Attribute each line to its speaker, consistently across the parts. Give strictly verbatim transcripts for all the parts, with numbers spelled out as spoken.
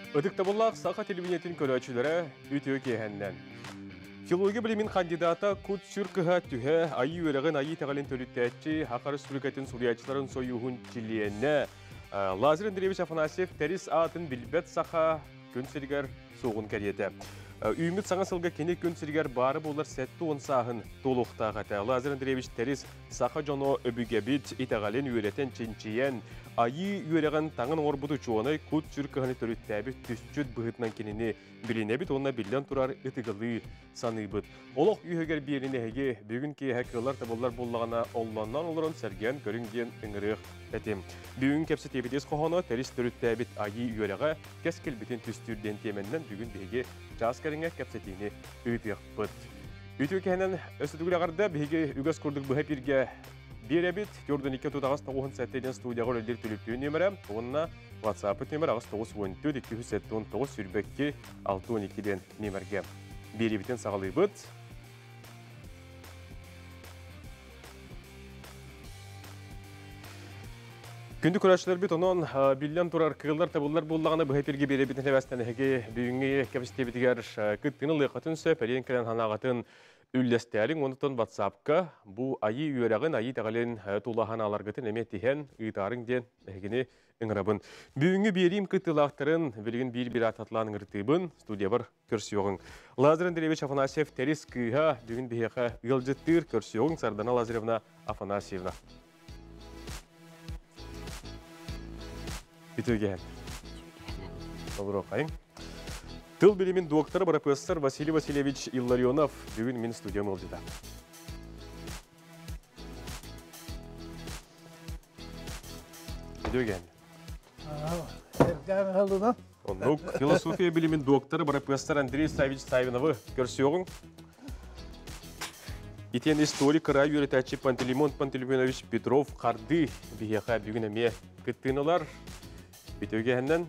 Speaker 1: Ыдыкта боллақ сақа телевинетін көрәчілері үтіе кехеннен. Филология білімін кандидата күт сүркіға түхе айы өрігін айы тағалин төліттәтчі Хақар Республикатын сұриячыларын сойуғын чилиенне Лазар Андреевич Афанасьев тәріс атын білбет сақа күн сіргер соғын кәреті. Үйімет саңа сылға кене күн сіргер бары болар сәтті он сағын толуқтағаты. Лазар Андреевич тәріс сақа жоно өбігебіт итағалин үйретін ченчиен айы үйреген таңын орбуды чуаны күт сүркіғаны төріттәбі түсчүд бұғытнан кенені білінебіт, онына білден тұрар үтігілі саныбыт. Олық үйегер беріне әге бүгін кей әкілер табылар болағына олланнан олырын сәрген көрінген үңіріқ әтем. Бүгін кәпсі тебедес қоғаны тәріс төріттәбіт айы үйреға кәскіл бітін түстүрден теменнен бүгін беге жас кәріңе кәпсетейіне үйтіқ бұд. Үйтіқ кәнен өсідігілі ағарда беге үгіз күрдік бұға бірге Беребит, Jordan iki tutağız toğun sətdən studiyağa öldür tülüptüğün nömrə, onunla WhatsApp nömrə ağız toğuz on dört iki yüz on dokuz sürbəkki altı on ikidən nömrəgə. Berebitin sağlayıbıd. Күнді көрәшілер бит, onun bilən turar kığıllar tabullar bollağına bu hepirge berebitin həvəstən həge büyüngü kəpistebitigar kıttığını lıyqatın söp, əliyən kələn hanağatın Üllestərin onutun WhatsApp'ka bu ayı üyerəğin ayı təqəlin tuğlahan alargıtın əmək tehen ıйtarın den əgini ıngırabın. Büyüngü beriyim kıttılaqtırın bilgin bir-bir atatlan ıngırtıbın studiya var körsüyoğun. Lazar Andreevich Afanasyev təris kıha büyüngün beheqa ılcıttır körsüyoğun Sardana Lazarevna Afanasyevna. Bütügen. Olur oqayın. Tıl bilimin doktoru professor Vasiliy Vasilyevich Illarionov bugün min studiyam olduda. Bütügen.
Speaker 2: Ergen halına.
Speaker 1: Onluk filosofiya bilimin doktoru professor Andrey Savich Savinov'ı görsüyoğun. İten istorik ray yöretəçi Pantelimon Pantelemonovich Petrov qardı biheqa bugün əmə kıttığınılar. Bütügenden.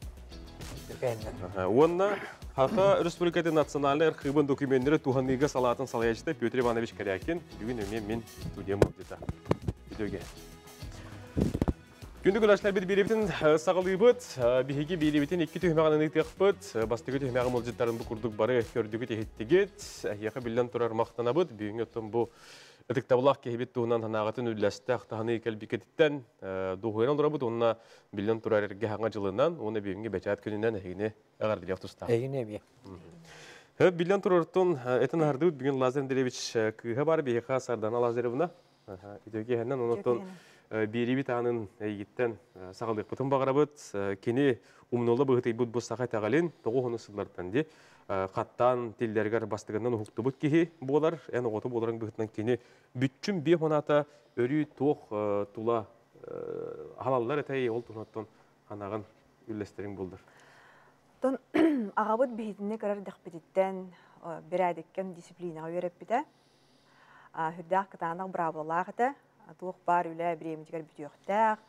Speaker 1: Онна Хақа Республикаты национальный архивын документтері туғанныға салатын салаячыда Петр Иванович Корякин бүгін өмен мен студиям олдыда. Видеоге. Күнді күләшілер бір беребетін сағылы бұд, бігеге беребетін екі түймеғанын ұйтық бұд, бастығы түймеғым олжеттарын бұл күрдік бары көрдігі тегеттегет, әйеқі білден тұрар мақтана бұд, бүгін өттім бұл Өтіктабылақ кехебет туғынан ханағатын үлләсті ақтағаны кәлбекеттен доғыран ұра бұд, онына білден тұрар әрге хаңа жылынан, оны бейінге бәчат күнінен әйіне әғардылық тұста.
Speaker 2: Әйіне бе.
Speaker 1: Білден тұрартын әтін арды бұд, бүгін Лазар Андреевич күйі бар, бейіға Сардана Лазаревна. Идеуге әнен, онықтың беребет аңын әйгеттен сағалдық бұтын бағыра бұд, кені умнолы бұғытай бұд бұд сақай тағален, тоғы оны сыллардан де. Қаттан, телдергер бастығынан ұқты бұд кеге болар, ән оғыты боларын бұғытынан кені бүтчім бе қоната өрі тоқ тула халалар әтәй ол тұнаттан қанағын үлестерін болдыр.
Speaker 3: Ағабыд бейдіне көрір дәқпедеттен бір әдеккен дисциплинаға өреп біді. Хүрдәқ қытанық бұрабылағыды, тоқ бар үлі біремедігер бүтіқтәқ.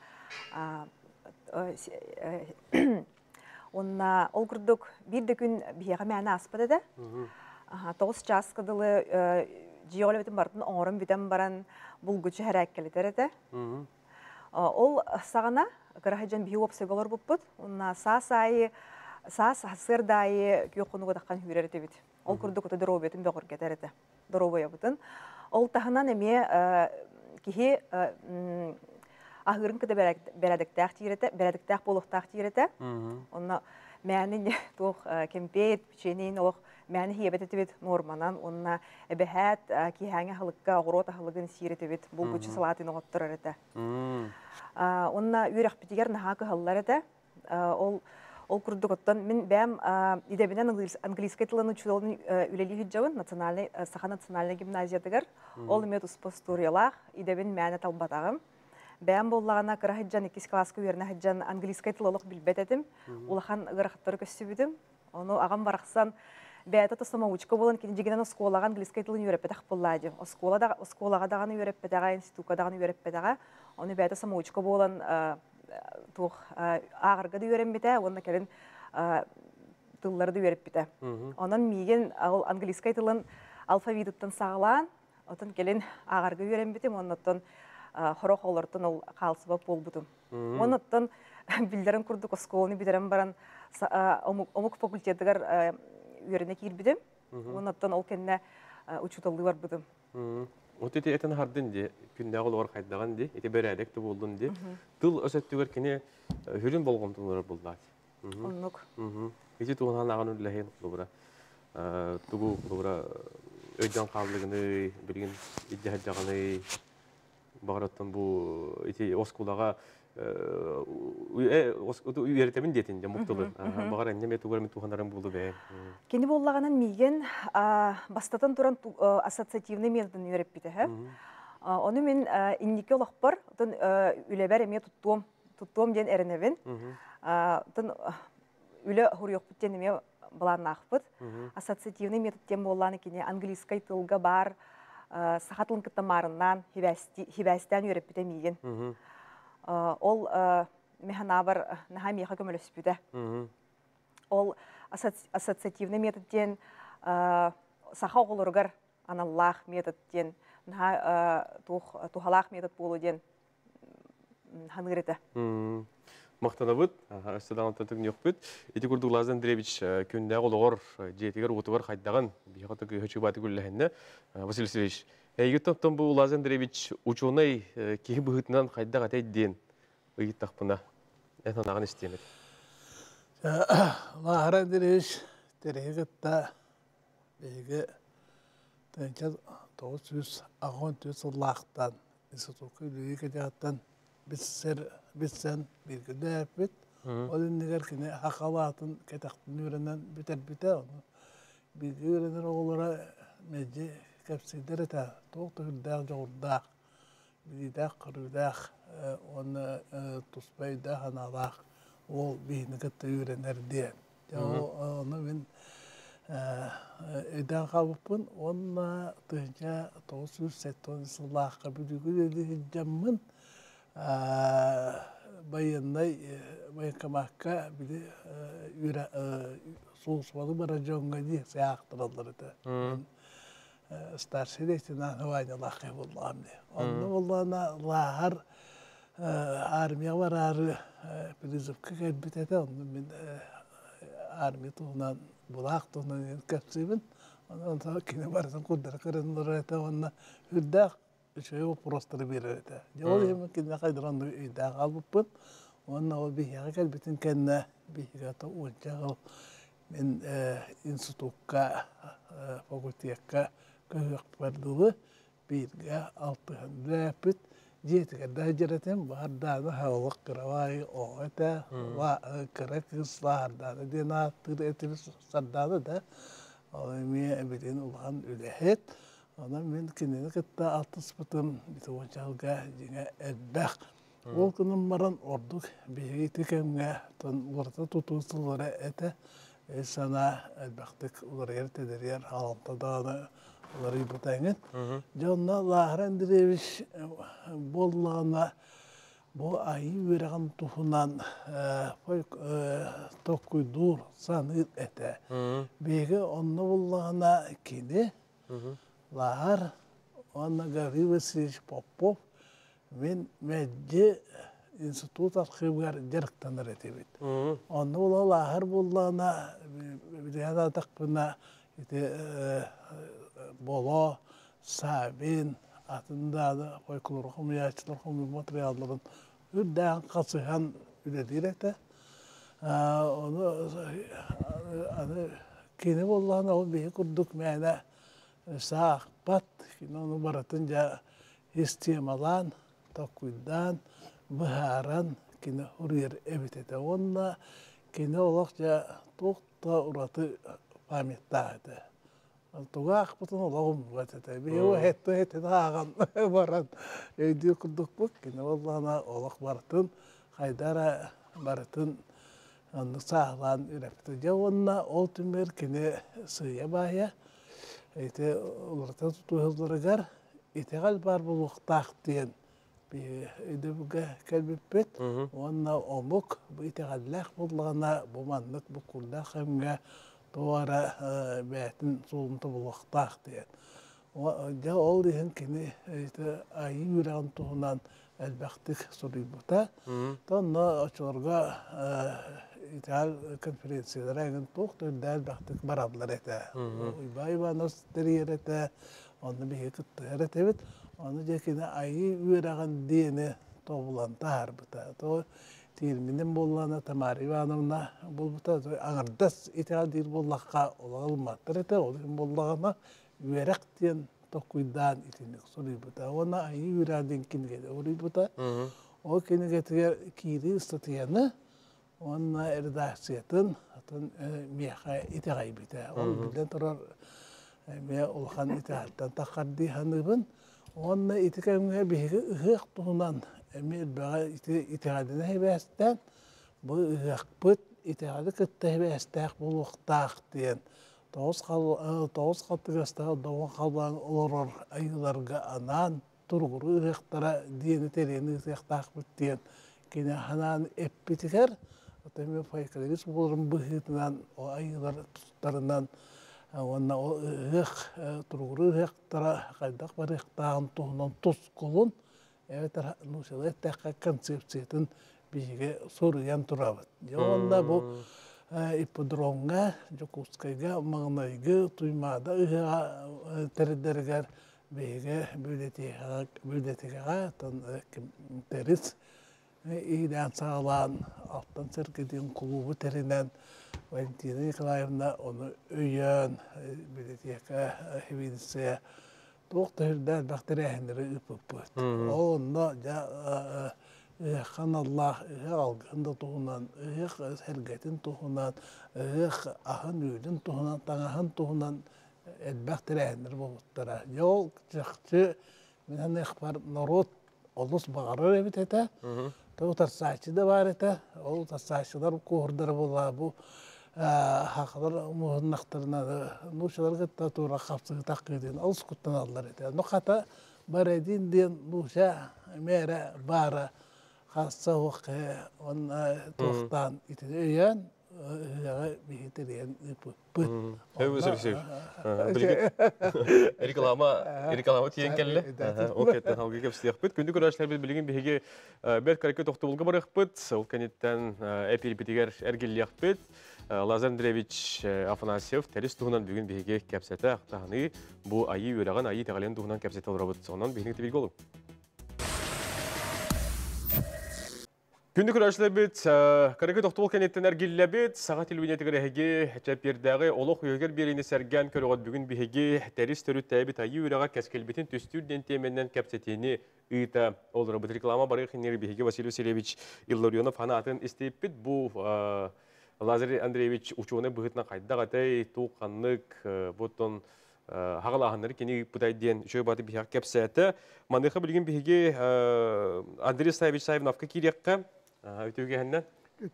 Speaker 3: Онна ол күрдік бірді күн бейеға мәні аспады да. Тоғыз час қыдылы жиғылы бітім бардың оңырын бітім баран бұл күчі әрі әккелетер еді. Ол сағана қырағыжан бейі опсай болар бұп бұд. Онна сас айы, сас сыр дайы күйі қонуға даққан хүрер еді біт. Ол күрдік өті дұру бетін беғыр кетер еді. Дұру бөйі бұтын. Ол тағынан әме кейі Ahırın kıda berediktak tiyirete, berediktak boluqtak tiyirete. Onunla mənin toq kempet, biçenin oq məni hiyebet etibet normanan. Onunla ebehət ki həngi halıqqa, oğrota halıqın siyirete bit, bul güçü salatını oqtırır ete. Onunla üyrak bitiger nahakı halılar ete. Ol kurduk ottan, min bəm idebinen angliska tilini çudolun üleli hüccavın, Saxa Naциональный gimnaziyadıgar. Ol met usposturiyalaq, idebin məni talbatağım. Бәм боллағына қыра хыджан екіз класқа үйеріне хыджан английскай тылылық білбет едім. Олақан ғырақтары көсі бідім. Оны ағам барақсан бәйті тұсыма ұчқа болын кейін жегенен осколаға английскай тылын үйеріп бәтақ боллады. Осколаға дағаны үйеріп бәтаға, институтқа дағаны үйеріп бәтаға. Оны бәйті сама ұчқа болын ағырға да үйерім бәті, оны кәлін тылларды үйеріп бәті. Онын мейген английскай тылын алфавитіттен сағылан, отын кәлін ағырға үйерім бәтім, онын хорох олортон ол қалсыба бол бутум. Онуттан билдерин курдук осколны бидерен баран омук факультетігер үйеріне кирбидим. Онаттан ол кенне учуталды бар будым.
Speaker 1: Вот эти это нахардын де, күнде олар кайдаган де, эти берәдек булдын де. Тыл өсөттүгөр кене хүрүн болгон тулар булдат.
Speaker 3: Оннук.
Speaker 1: Эти туган аган үлләһен булбыра. Тугу булбыра өйдөн калдыгыны билген иддә жагыны багыраттан бу эти оскулага э оскуту үйрәтәмен детин де муктулы. Багыр әнне тугар мен туганнарым булды бе.
Speaker 3: Кені боллағанын миген бастатан туран ассоциативный методын үйреп бите. Оны мен иннике олақпар, үлебер еме тұттуым ден әріневін. Үлі хұрыйық бүттен еме баларын ақпыд. Ассоциативный методтен боллағаны кені английскай тылға бар, сақатылын кіттамарынан хибәстен үйреп бите миген. Ол механа бар, наға меха көміліс бүті. Ол ассоциативный методтен саха оғылырғар аналлах методтен тухалах метод болу ден ханырыты.
Speaker 1: Мақтана бұд, әстадан түтігін yok бұд. Еті күрді Лазан Древич күнде олығыр жетігер отығыр қайдаған бейхаты көйхөчі баты күлләхінне. Василий Васильевич, әйгі топтан бұл Лазан Древич учуынай кейі бұғытынан қайдақ әтәй ден ұйыт тақпына әтанағын істемеді.
Speaker 2: Лахара Древич терегітті бейгі тоғыз жүз он төрт лақтан институтқа үлігі кәдеғаттан бітсен белгілі әппет. Ол үнігер кіне хақалатын кәтақтың өрінен бітер-біте. Білгі өрінер оғылары мәжі кәпсейдер әті тоқты үлдәқ жоғырдақ, білдәқ, қырудақ, оны тұспайдақ, аналақ. Ол бейіні кітті үйренер дейін. Оны мен өйден қалыппын, оны тұхынша тоғыз жүз сексен жылаққа бүдігі өйді жаммын байындай байынқамаққа білі соғысвалы бара жоңға дейін саяқтыралар өті. Старший рейтінен вайны лақы болғам дейін. Оны болғана лағар армия бар ары призывка кәлбет әті, оны мен армия тұғынан, бұлақ тұғынан кәпсейбін. Онdan kine barsan kudara kırınlar ete ona hüddak şey o prostları bir ete. Yol hemen kine kaydıran hüddak alıpın. Ona o bir yakal bütün kendine bir yakata uçağı men institutka fakülteye köyük verdiği birge altı repet jeti kadar jeratem barda havalık kravayı o ete va karakterisler da dina tır etir sardadı da Alemiye bilin ulan ülehet. Ona men kendine katta altı sıfatım bir uçağıga yine elbek. O günün maran orduk bir tekemge ton orta tutusuları ete sana elbektik uları ertedir yer halanta dağını uları yıpıtayın. Canna Lahran Direviş bollağına bu ayı veren tuhunan tokkuydur sanır ete. Bege onunla bollağına kini Lahar ona Gavri Vasilievich Popov men medce institut arxivgar jarıktanır etebit. Onunla bolla Lahar bollağına bir yana takpına Bolo, Sabin, atında da folklor humyaçlar humy materialların üdden kasıhan üledirekte. Onu hani kini bollağına o bir kurduk mene sağpat kini onu baratınca istemalan takuydan baharan kini huryer evitete. Onunla kini olakça toqta uratı pamettağıdı. Tuğaq bütün olağım vatete. Bir o hette hette dağın baran. Eydi kurduk bu kini Allah'ına olaq baratın. Haydara baratın. Onu sağlan ürepti. Javonna ol tümer kini sığıya bahya. Eydi olurta tutu hızlarıgar. İtegal bar bu luqtaq diyen. Eydi buga kelbipet. Onna omuk bu itegallaq bullağına bu manlık bu kullaq hemge Doğara beytin solunta bulaqtaq diyen. Ja ol diyen kini ayı yüreğin tuğunan elbaqtik soruyu buta. Tonna açılarga ithal konferensiyalara egin tuq tördäl baktık barablar ete. Uybay banos deriyer ete. Onu bir hekit etebit. Onu jekine ayı üyeragan diyeni tobulan tahar bıta. To tirminin bollana Tamar Ivanovna bul bıta. Ağırdas ithal dir bollakka olağılmattır ete. Olağın bollağına üyerek diyen tokuydan itinik soruyu bıta. Ona ayı üyeradın kinigede oruyu bıta. O kinigede kiri ıslatıyanı ona erdahsiyetin atın miyaha itigay bıta. Ol bilden turar me olhan itahaltan takaddi hanıbın. Ona itikayımına bir ıhık tuğunan emir bağa itihadına hebesten bu ıhık pıt itihadı kıtta hebestek buluqtaq diyen. Toğuz qatıgastағы doğan қалбан олорор ayılarga anan turguru ıhıqtara diyeni tereni ıhıqtaq bit diyen. Kine hanan eppitiker Otemi faykadagis bulurum bıhıtından o ayılar tutlarından Ona o ıhık, turguru ıhıqtara qaydak var ıhıqtağın tuğunan tuz kulun. Evet, nuşalı ettiğe konsepsiyetin bize soruyan turabıt. Onda bu ipodronga, Jokuskayga, Mağnayga, Tuymada ıhığa teriderger bize büyüdetiğe teris. İyiden sağlan, alttan serkediğin kulubu terinden Valentina Nikolaevna onu öyen, büyüdetiğe hevidisiye Doktorlar bakteriyenleri ıpıpıt. Onda ja kanallah algında tuğunan, helgetin tuğunan, ahın üydün tuğunan, tanahın tuğunan bakteriyenleri bulutlara. Yol çıkçı, minhan ekbar narot olus bağırır evit ete. Tağı tarsaçı da var ete. O tarsaçılar kuhurdur bula bu. Haqlar muhannaqtarına nuşalar gıtta tuğra kapsığı taqqidin alыс kuttan allar ete. Nuqata baredin diyen nuşa mere bara khassa vaqı on tuğtan iti öyen bihi diyen pıt.
Speaker 1: Evet, evet, evet. Erikalama, erikalama tiyen kelle. O ketten halgı kepsiyaq bit. Kündü görüşler bil bilgin bihige bir karike toxtu bulga baraq bit. Ol kenetten epil bitiger ergilliyaq bit. Lazar Andreevich Afanasyev teris tuğunan bugün bihige kepsete aqtağını bu ayı öğrağın ayı teğalen tuğunan kepsete olurabıt. Ondan bihine bilgi olun. Күндік үрәшілі бет, қарығы тоқтуыл кәнеттен әргелі бет, сағат елуінеті кірәхеге жәппердағы олық үйегер беріне сәрген көріғат бүгін бігеге тәріс түрі тәйбет айы үраға кәскелбетін төстүрден теменнен кәпсетені ұйта олыры бұд реклама бары қинері бігеге Василий Васильевич Илларионов хана атын істейіп бет. Бұл Лазар Андреевич учуыны бұғытына қайдақ атай туққанлық бұттын Хағалағанлары кені бұдай ден үшөй баты бігеге кәпсеті. Мандықы білген бігеге Андрей Саевич Саевновқа керекқа Өтеуге әннен?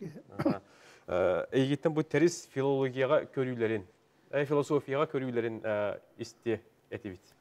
Speaker 1: Егеттен бұл тәріс филологияға көрілерін, философияға көрілерін істе әтебет?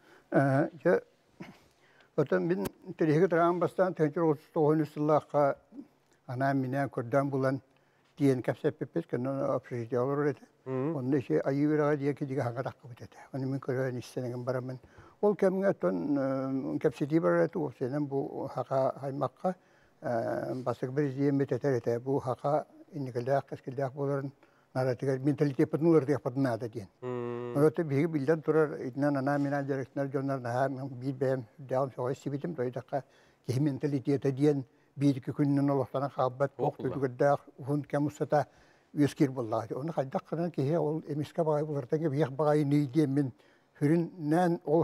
Speaker 4: Отын мен тәрігі тұрған бастан отыз тоғызыншы жыллаққа ана менен көрден бұлан дейін кәпсеп пеппес, кәнен общежития олар еді. Онда еще айы вераға дейін кедеге хаңғадаққа бітеді. Оны мен көрген істенеген барамын. Ол кәміңе отын кәпсети бар еді, осенен бұл хақа хаймаққа басық бір зейін бететер еті. Бұл хақа инекілдәқ, кәскілдәқ боларын наратығар менталитет пұтынулар дейік пұтынады дейін. Онда бігі білден тұрар, идінен ана менен дәректінер жонлар наға бір бәйім дәғым соға істебетім, дойдаққа кей менталитеті дейін бейдікі күннен олықтана қаббат, оқтыдығырдақ, ұғын кәмұстата өскер боллағы. Оны қайдақ қынан кей ол емеске бағай болырдан кеп еқ бағай нейден мен хүріннен ол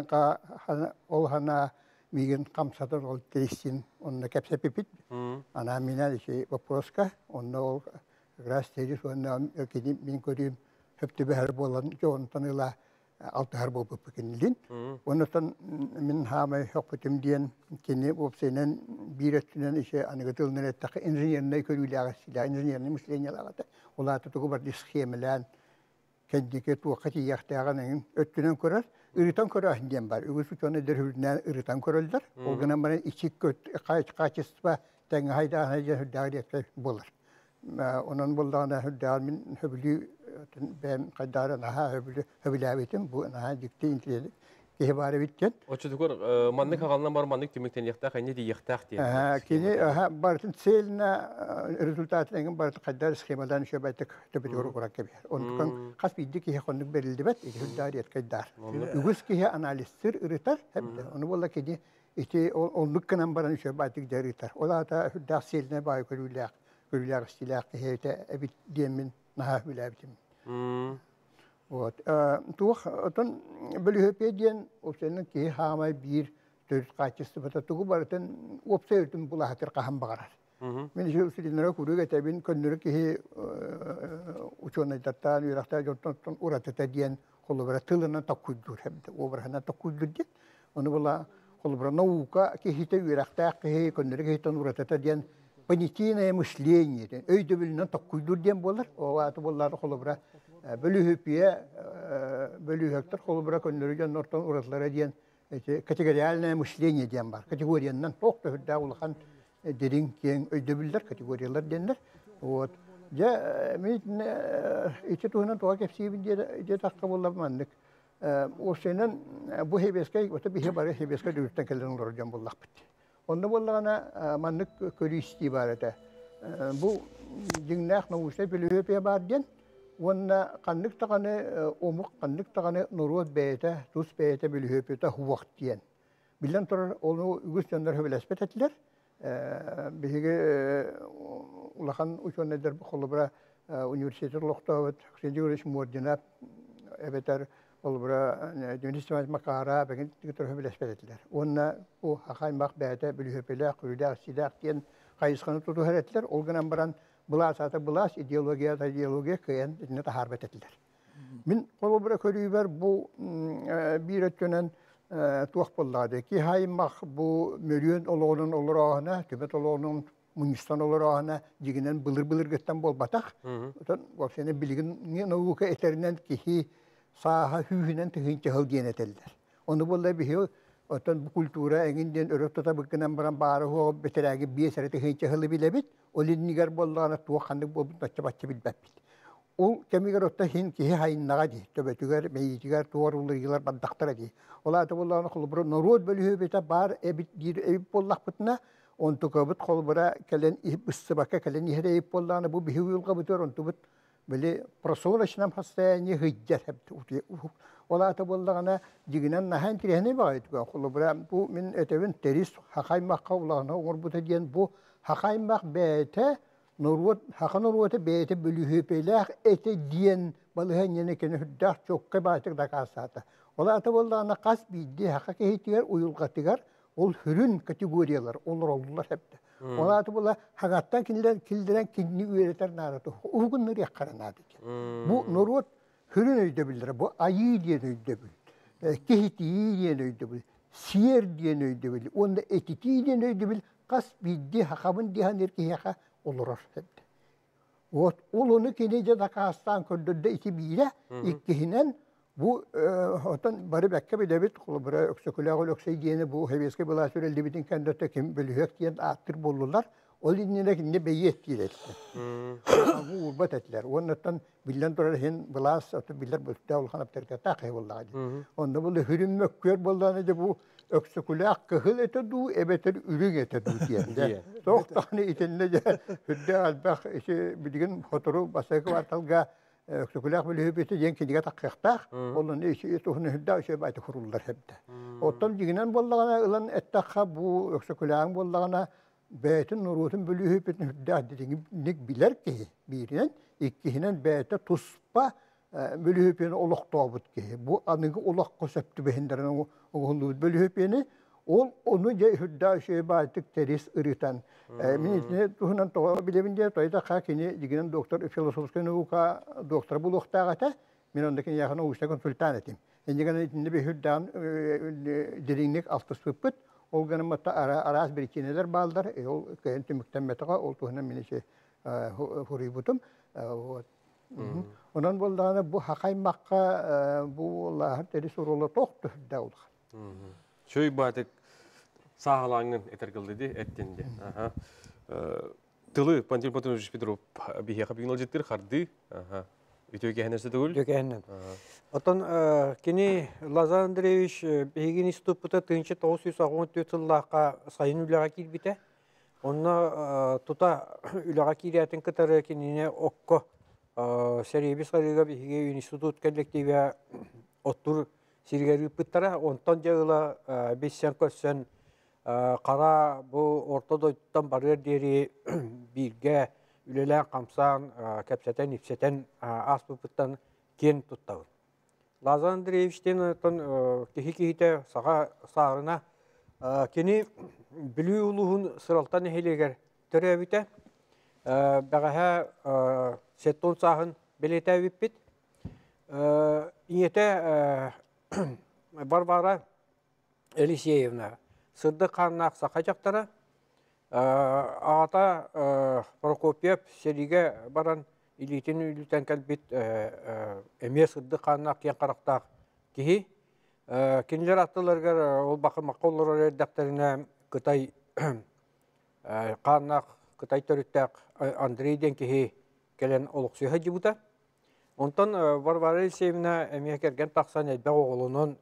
Speaker 4: хана миген қамсадан ол терестен онына кәпсәп епет. Ана менен вопроска, онына ол грас терес, онына мен көрейім хөпті бәр болан, жоғын таныла алты ғар болып өпкенілден. Онытан мен хамай хөппетім дейін кені өпсенен бір өттінен анығытылынан әттіқі инженеріне көрілі ағасыла, инженеріне мүслені алағаты. Олаты тұғы барды схемілән, кәндеке туаққаты яқтағанын өттінен көрір. Ürüten körahın diyen var. Ügüsü çoğunu derhüründen ürüten körüldür. O günden bana içik kaçısıpa denge hayda hayda hüddağır etki bulur. Onun bulduğuna hüddağır min hübülü ben kaddarı naha hübülü hübülü abitim. Bu naha dikti intiyeli. Kehe bari bitten.
Speaker 1: Очутукор маннык хагалынан бар маннык түмектен яхта хәнне ди яхтах ди.
Speaker 4: Kini bartın seline rezultatı engin bartı kadar schemadan şöbetek töbet yoru kurak gibi. Ondan kas bildi ki konuk berildi bet hüddariyet kadar. Ügüs ki analizdir üriter hem de onu valla ki işte onluk kanan baran şöbetek deriter. Ola da hüddar seline bay körüler körüler istilah ki hete ebit diyemin naha bilabitim. Вот. Тух отон бөлүһөпе диен опсенин ки хамай бир төрт качысы бата тугу бартын опсейтин булахатыр кахан багарар. Мен же усилинера куруга табин көннөр ки учона даттан юракта жортон уратата диен холобра тылына такуйдур хемде обрахана такуйдур дит. Оны була холобра наука ки хите юракта ки көннөр ки тон уратата диен понятийное мышление. Өйдө билнен такуйдур диен болар. Ова болар холобра Bölühüpiye, bölühüktür, kolu bırak önlerden ortadan uğratlara diyen kategoriyalne müşleniye diyen var. Kategoriyandan çok da hüdda ulakan derin kiyen ödebiller kategoriyalar diyenler. O ja min içe tuğunan tuğa kepsiyi bin diye takka bullamandık. O senin bu hebeske, o tabi hebare hebeske dürüsten kellerin olacağım bullak bitti. Onda bullağına manlık körü istibarete. Bu cingnak navuşta bölühüpiye var diyen. Wanna kanlık tağını omuk kanlık tağını nurut beyte tuz beyte bölühüpüte huvakt diyen. Bilen sonra onu ügüstönler hüvelespet ettiler. Bihige ulakan uçon eder bu kolubra üniversiteler loktavat şimdi uğraş muordinat ebeter kolubra üniversite makara begin tıkıtır hüvelespet ettiler. Wanna o hakaymak beyte bölühüpüle kuyuda sidak diyen kayıskanı tutu ettiler. Olganan baran Bulas ata bulas ideologiya da ideologiya kıyan ne taharbet ettiler. Min kolubra körüber bu bir etkönen tuğ bolladı ki haymak bu milyon olağının olur ağına, tübet olağının Munistan olur ağına, diginen bılır bılır gitten bol batak. Otan o sene bilgin ne uka eterinden ki saha hühünen tühünçe hal diyen ettiler. Onu bolla bir otan bu kültüra enginden örüp tuta bıkkınan baran bağırı ho beteragi bir esere tühünçe halı bile bit. Olin nigar bollana tuğa kandık bu batça batça bilbep bit. O kemigar otta hin ki hayin naga di. Töbe tüger meyitigar tuğar olur yıllar baddaktara di. Ola ata bollana kolubra norod bölühü bita bar ebit dir ebit bollak bitna. On tukabıt kolubra kelen ihip ıssıbaka kelen ihre ebit bollana bu bihi yulga bitor on tubut. Böyle prosora şinam hastayani hıccar hep. Ola ata bollana diginen nahan tirehne bağaydı. Kolubra bu min etevin teris hakaymak kavlağına orbuta diyen bu hakaymak beyte Norwot hakan norwote beyte bölühüpeler ete diyen balıhan yene kene hüddar çok kebatık da kasata. Ola ata bollana kas biddi hakake hitigar uyulgatigar ol hürün kategoriyalar olur oldular hepte. Ola ata bolla hakattan kinler kildiren kinni üreter naratu. Ugunları yakaranadı. Bu norwot hürün ödebilir. Bu ayı diye ödebilir. Kehiti diye ödebilir. Siyer diye ödebilir. Onda etiti diye ödebilir. Kas biddi hakabın dihan erkeği haka olur hep. O onu kinece de kastan kördü iki bile ikkihinen bu otan bari bekke bile bit kulubra öksüküle ol ökseydiğine bu heveske bula süreldi bitin kendi tekim bölühek diye attır bollular. O dinine kinde beyet diye. Bu urbat ettiler. Ondan bilden sonra hen bulas atı biller bu davulhanap terke takı vallahi. Onda bu hürüm mökkür bollanı da bu öksüküle kıhıl ete du ebeter ürün ete du diye. Çok tane içinde de hüdde albak işi bilgin fotoğrafı basakı var talga öksüküle böyle hübeti yenki diye takıkta. Onun işi tuhun hüdde şey baytı kurullar hep de. Otan diginen bollağına ılan ettakha bu öksüküleğin bollağına beytin nurutun bölü hübetin hüdde dediğini biler ki birinin ikkihinen beyte tuspa bölü hübetin olak doğabut ki. Bu anıgı olak konsepti behinderin oğulluğu bölü hübetini onu hüdde şey baytık teris ırıtan. Min içine tuhunan toğa bilemince toyda kakini diginen doktor filosofski nuka doktor buluqtağata min ondakini yakına uçta konsultan etim. Endiğinin içinde bir hüdden derinlik altı sıpıt Olganın matta ara araz bir ikineler baldır. E ol kenti müktemmetaka ol tuğuna mini şey huributum. Ondan boldağına bu hakaymakka bu Allah'ın teri sorulu toqtu da oldu.
Speaker 1: Şöy batık sağlangın etergildi ettindi. Tılı Pantil Patunovich Petrov bihe kapinol jettir xardı. Ütüö киһенерсе түгүл?
Speaker 5: Дөкәһеннән. Отон кини Лазар Андреевич бегин институтта тынчы тоғыз жүз он төрт сыллака сайын үләгә килбите. Онна тута үләгә киләтен кытары кинине окко серебис гарыга беге институт коллективе оттур сиргәри пыттара онтан жагыла бессен көссен кара бу ортодоттан барыр дери бирге үлелән камсан кәпсәтен ипсәтен аспыттан кен туттау. Лазар Андреевичтен кихи-кихите саға сағырына кені білі ұлығын сыралтан әхелегер түрәбіті. Бәғаға сеттон сағын білеті өппет. Инеті Барбара Елисеевна сырды қаннақ сақа жақтара. Ағата Прокопьев сериге баран илитин үлітен кәлбет әме сырды қаннақ кен қарақтақ кейі. Кенілер аттыларғар ол бақы мақоллар әрдәқтеріне Қытай қаннақ, Қытай төріттәқ Андрейден кейі кәлен олық сүйі жібута. Онтан Барбара Елисеевна әме кәрген тақсан әлбәқ оғылының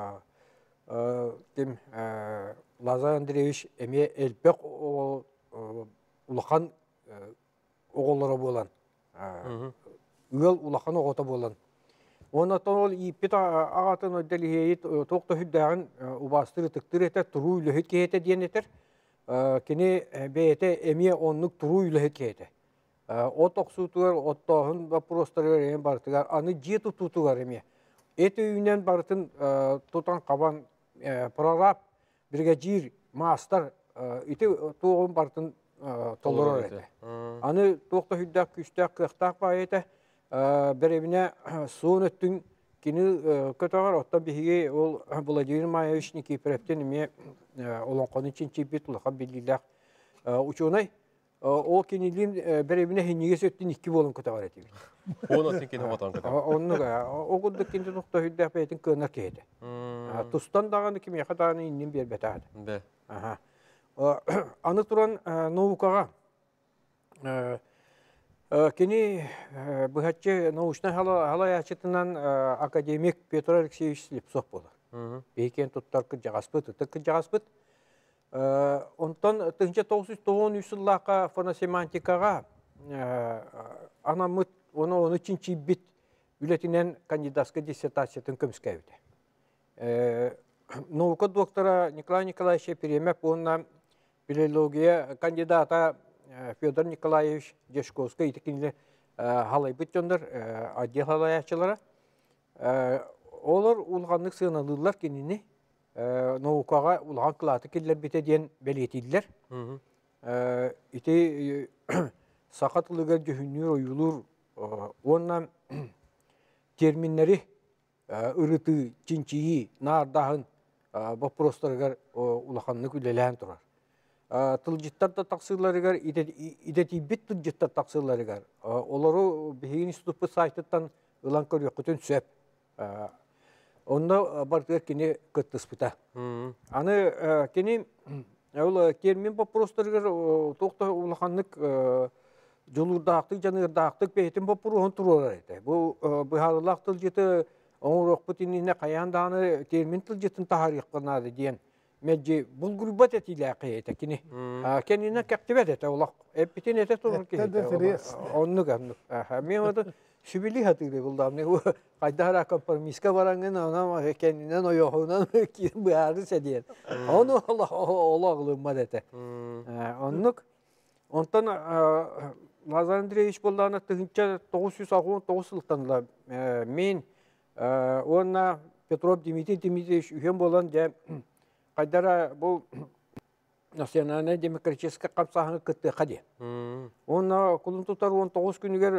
Speaker 5: Лазар Андреевич әме әлбәқ ұлақан оғылары болан. Үгіл ұлақан оғыта болан. Оннан ол иппет ағатын өдделігейет тоқты хүддәғін ұбастыры тұқтыр етер, тұру үліхет кейеті дейін етер. Кені бәйеті әме онлық тұру үліхет кейеті. От оқсутығар, оттағын бапыростарығар ең бартығар, аны жет ұтутығар әме. Эти үйінен бартын тұтан қабан прораб, бірге жир, маастар, ити туғын бартын толырар әді. Аны тоқты хүддәк, күштәк, қықтақ ба әді. Бір evine суын өттің кені көтағар, оттан бігеге ол Владимир Маевич Никифоровтен еме олон қонын чен чепет ұлыған белгілдәк ұчуынай. Ол кенелін бір evine хенеге сөттін екі болын көтағар әтебі.
Speaker 1: Оны атын кені отан көтағар?
Speaker 5: Онығы, оғылдық кенді тоқты хүддәк бәйтін көнір кейді. Тұстан дағаны кем яқа дағаны иннен бер бәтағады. Аны тұран наукаға Кені бұхатчы научный халаячытынан академик Петр Алексеевич Слепцов болды. Бейкен тұттар күн жағаспыт, тұттар күн жағаспыт. Онтан тысяча тоғыз жүз тоғыз жыллақа фоносемантикаға анамыт оны он үшінші бит үлетінен кандидатская диссертациятын көміске өйді. Наука доктора Николай Николаевич Перемеп онына филология кандидата Федор Николаевич Дешковский итекинли халайбыт жондар, отдел халаячылары. Олар улғанлық сығыналылар кеніне наукаға улған қылаты келдер бете ден бәлетейділер. Ите сақатылығар жүйінер ойылыр, оннан терминleri ұрыты, чинчиyi, нардағын бопростарығар улғанлық үлелән тұрар. Тылжыттарда тақсырларыгар, идетибит тылжыттар тақсырларыгар. Олару бігін институтпы сайтыттан ылан көрі құтын сөп. Онда бартығар кені көттіспіта. Аны кені термин бопростарыгар тоқта улақанлық жолырдақтық, жанырдақтық бәйтін бопыру он тұрулар еді. Бұл бұхарылақ тылжыты оңыр оқпытынына қаяндағаны термин тылжытын тахарық қырнады дейін. Мәджи бұл ғұрбат әтілі әқиеті кені. Кеніне кәқтібет әті олақ. Әппетен әті тұрыр кейті. Онны қамдық. Мен оды сүбілі хатыры бұлдамны. Қайдағыра компромиска бараңын, онам кенінен ойоғынан бұяры сәдейін. Оны олағылыммад әті. Оннық. Онтан Лазар Андреевич болдағына тұхынша тоғыз жүз он тоғыз сылтанла. Мен онна Петров Дмитрий Дмитриевич үйен болан жа Қайдара бұл национальный демократический қапсағыны күтті қаде. Оны құлын тұтар он тоғыз күнігер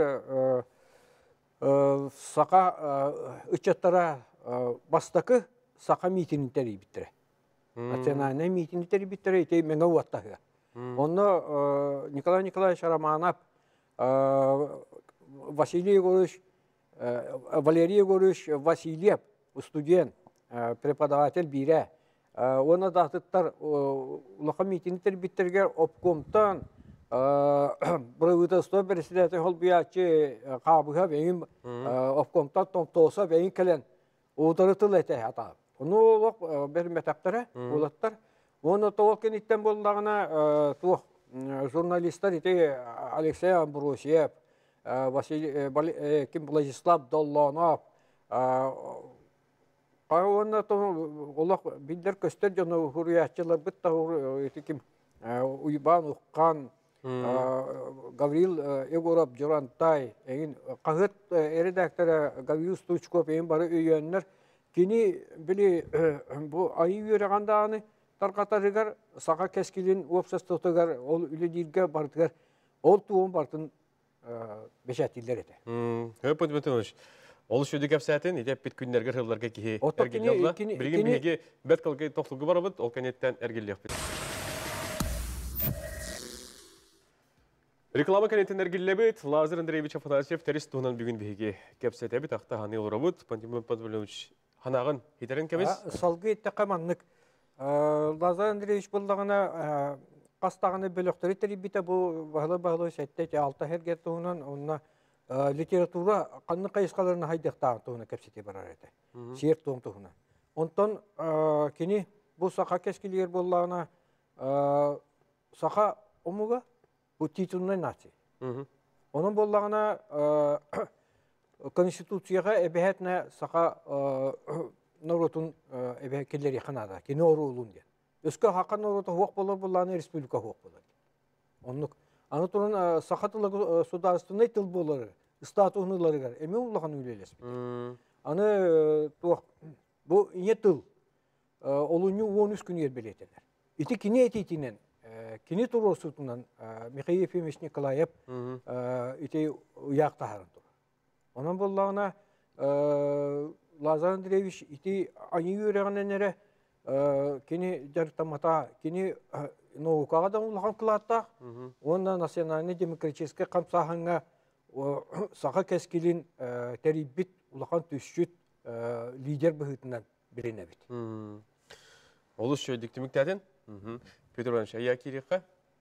Speaker 5: сақа үтчаттара бастақы сақа митиниттері біттірі. Национальный митиниттері біттірі етей меңа уаттағы. Оны Николай Николаевич Романов, Василий Егорович, Валерий Егорович Васильев, студент, преподаватель бире. Оны дақтыттар ұлақа митиниттер біттіргер обкомтан Правительство председатель холбиячи кабыга бейин обкомта томтоса бейин келен утырытыл эте ата. Onu bir metaktara olatlar. Onu tolken itten bollarına tu jurnalistler ite Alexey Ambrosiev, Vasil Kim Vladislav Dolonov. Onu to olak bildir köster jonu hurriyatçılar bitta ite kim Uyban Ukan Gavril Egorov Jurantay egin qahıt redaktörü Gavril Stuchkov egin barı üyenler kini bili bu ayı yüreğandağını tarqatarıgar sağa keskilin opsastotgar ol üledirge bartıgar ol tuğun bartın beşatiller ete.
Speaker 1: Höp Pantimitovich. Ol şöyle kapsatın ide bit günlerge hırlarga ki ergilalla. Bilgin bilgi bet kalgı toxtulgu barabıt ol kanetten ergilliyap. Reklama kanetten ergillebit Lazar Andreevich Afanasyev teris tuğunan bugün bilgi kapsatebit aqta hani olurabıt Pantimitovich hanağın hiterin kemiz?
Speaker 5: Salgı ette qamanlık. Lazar Andreevich buldağına qastağını bölüktörü teribite bu bağlı-bağlı sette altı her gettuğundan onunla literatura qanlı qayısqalarına haydaqtağın tuğuna kapsete barar ete. Şiir tuğun tuğuna. Ondan kini bu saqa keskiliyer buldağına saqa omuga bu titulunay nasi. Onun buldağına Konstitutsiyaga ebehetne saqa Norotun ebehetkelleri xanada, ki Noru olun diye. Öske haqa Norutu huok bolor bullağını Respublika huok bolor. Onluk. Anıturun saxatılığı sudarstınay tıl bolor, statuğunları gar. Emi ullağın üleyles. Anı bu inye tıl olunyu on üç gün yer belirteler. İti kini eti itinen, kini turu sutundan Mikhail Efimich Nikolayev iti uyaqta harın. Onun bollağına Lazar Andreevich iti ayı yüreğinlere kini jartamata, kini naukaga da ulağın kılatta. Onda nasyonalini demokratiske kamsahanga sağa keskilin teribit ulağın tüsçüt lider bühütünden birine bit.
Speaker 1: Olus şöyle diktimik dedin? Peter Vanş, ayya kirikka?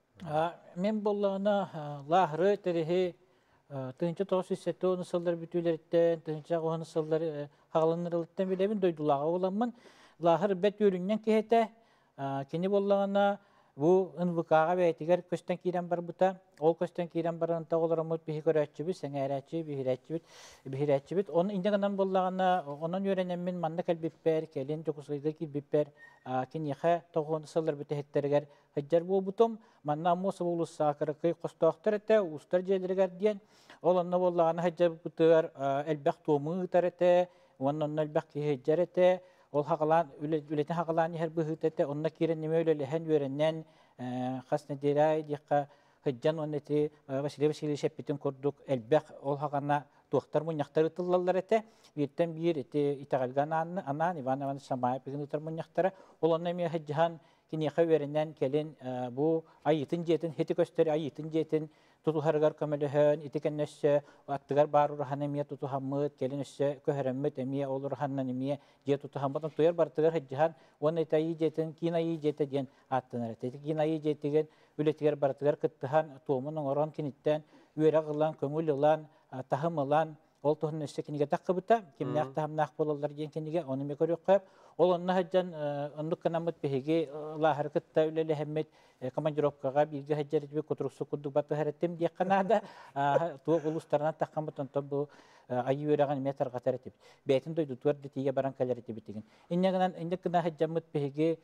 Speaker 6: Men bollağına lahrı terihi Tınca toğuz sette onu sılları bütüleritten, tınca onu sılları hağlanırılıktan bilemin doydulağı olanman. Lahır bet yüründen kihete, kini bollağına bu ınvıkağa ve etiger kösten kiren bar buta, ol kösten kiren baranta olaramut bihi göretçi bit, sen eğretçi, bihiretçi bit, bihiretçi bit. Onun indiğinden bollağına, onun yörenemin mandak el bipper, kelin dokuzayda ki bipper, kini yaha toğunu sılları bütehetteriger, hıccar bu butum, manna mosa bulus sakırıkı kostoğtur ete, ustar jeleriger diyen, olanna bollağına hıccar butuğar elbaq tuğmu tarete, onun elbaq ki hıccar ete, ol haqalan ületin haqalan her bıhıtete onna kiren nime öyle lehen yörenen xasne diray diqa hıccan onneti Vasile Vasile şepitin kurduk elbaq ol haqana doktor munyaqtarı tıllallar ete birten bir ete itagalgan anı anan Ivan Ivan Samayev pigin munyaqtara olonna me hıccan kini xaverenen kelen bu ayıtın jetin heti gösteri ayıtın jetin tutu hargar kamelehen itikennesse attıgar barur hanemiye tutu hammut kelinesse köheremmet emiye olur hannanemiye je tutu hammatın tuyar bartıgar heccihan onu tayi jetin kinayi jete diyen attınar ete kinayi jetigen ületigar bartıgar kıttıhan tuğumunun oran kinitten üyere qılan kömül yılan tahım yılan ol tuğunnesse kinige taqqıbıta kimnak tahım naq bolallar diyen kinige onu me körüp qoyup ol onna heccan onluk kanamut behigi la hareketta üleli hemmet komandirovkaga bilgi heccaret ve kuturuksu kudduk batı harettim diye kanada tuğ uluslarına taqqamıtın bu ayı öğreğen metar qatar etip beytin doydu tuğar detiye baran kalar etip bitigin inneğinden inneğinden heccammut behigi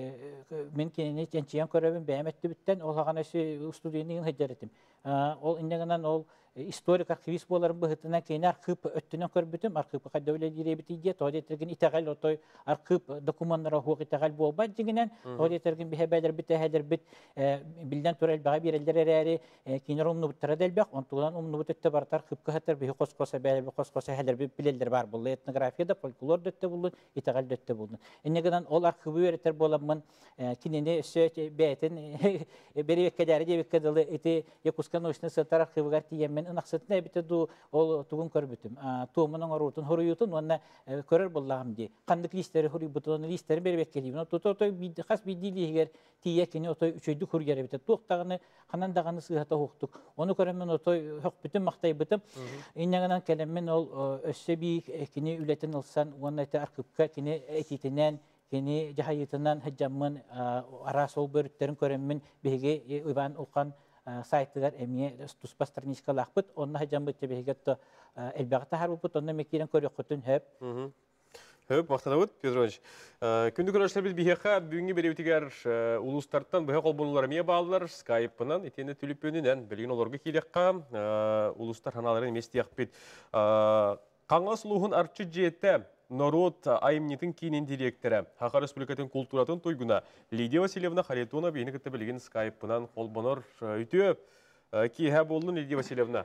Speaker 6: men kenini çençiyan körevin beğemetti bitten ol haqanası ustudiyinin heccaretim ol inneğinden ol historik arkivis boların bıhıtına keynar kıp öttünen körbütüm arkıp qadda öyle direbitti diye toğde tergin itagal otoy arkıp dokumanlara huquq itagal bolba diginen toğde tergin bihebeler biteheler bit bilden törel bağı bir eller ereri keynar umnu bitara delbaq ontulan umnu bitette bartar kıp kahatar bihi qoskosa bele bi qoskosa heler bi bileller bar bullu etnografiyada folklor dette buldu itagal dette buldu innegeden ol arkıbı öğreter bolamın kinini söz beytin beri vekkadari de vekkadalı eti yakuskan oşna satar arkıbı garti yemen naqsatna bitedu ol tugun körbütüm tuğumunun orutun horuyutun onna körür bollahım di qandık listeri huri butonu listerin beribek kelibin. Oto oto kas bidiliğer tiye kini oto üçüydü kur geribite. Tuğtağını kanan dağını sığata hoqtuk. Onu köremmen oto hoq bütün maqtay bitim. İnnaganan kelemmen ol össe bir kini ületin olsan onu ete arkıpka kini etitinen kini jahayıtından hajjamın ara sol börütlerin köremmen bege uban okan saytlar emiye tuspas tarniska laqpıt. Onna hajjam bitte bege elbaqta harbut onna mekiren körüqtün hep.
Speaker 1: Höp, мақтанабыт, Петрович. Күнді көрәшілер біз бейхеқа бүгінгі береутігер ұлыстарттан бұға қолбонылар мие бағылар скайпынан, етені түліп өнінен білген оларға келеққа ұлыстар ханаларын еместияқ бет. Қаңғас ұлығын арчы жетті народ айымнетін кейінен директоры, Хақар Республикатын культуратын тойгуна Лидия Васильевна Харитона бейіні күтті білген скайпынан қолбоныр үті. Кейхә болдың, Лидия Васильевна?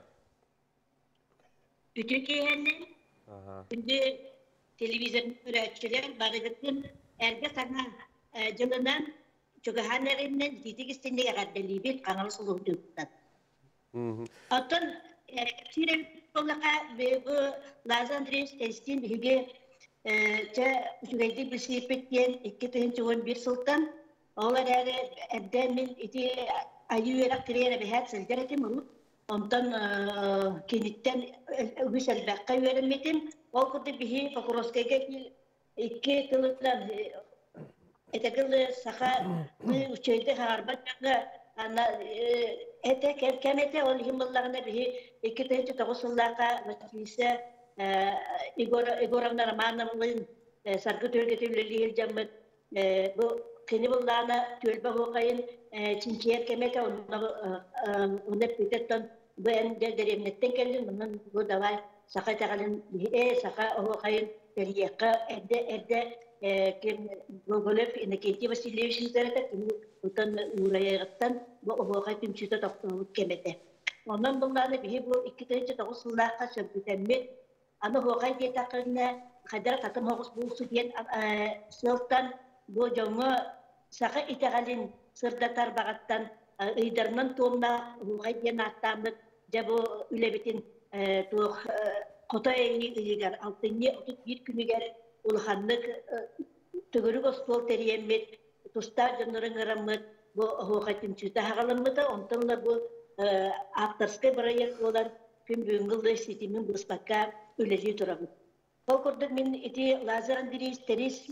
Speaker 7: Үті кейхәнен, күнді televizyon üreticiler bağırdıkın erge sana yılından çoğuhanlarından gidik istediğine kadar bir kanalı soluğundan. Atın sirem olarak ve bu Lazandres testin bihge sürekli bir sepetyen iki tane çoğun bir sultan onlar erdemin iti ayı verak kireye bir hat sildiretim onu. Ondan kenitten güzel bakay veremedim. O kadar bihi Pakoroska'ya iki kılıklar etekli saha uçuydu harbatçıda ana etek kemete ol himmallarına bihi iki tane toğusullaka mesela Igor Igoranlar manamlığın sarkı törgütülülüğü camı bu kenibullana tülbe hokayın Çinçiyer kemete onu pitetten bu en deremnetten geldim bunun bu davay saka takalın e saka hokayın periyaka erde erde kim golf indikati Vasilyevich tarafta utan urayattan bu hokay tümçüte toplu kemete ondan bunlarla bir bu iki tane toğusulla kaçıp ana hokay diye takılına kadar takım hokus bulsu diyen sıltan bu canlı saka itagalin sırdatar bağattan ıydarından toğumda hukay diyen attamlık jabu ülebitin tuğ kota eğni ıyıgar altını otuz bir günüger ulhanlık tügürük ostol teriyemmet tusta canların ırammet bu hukay tümçüzde hağalanmıda ondanla bu aktarska bırayak olan tüm büyüngülde sitimin bıspakka üleci durabı. O kurduk min iti Lazar Andiriz teris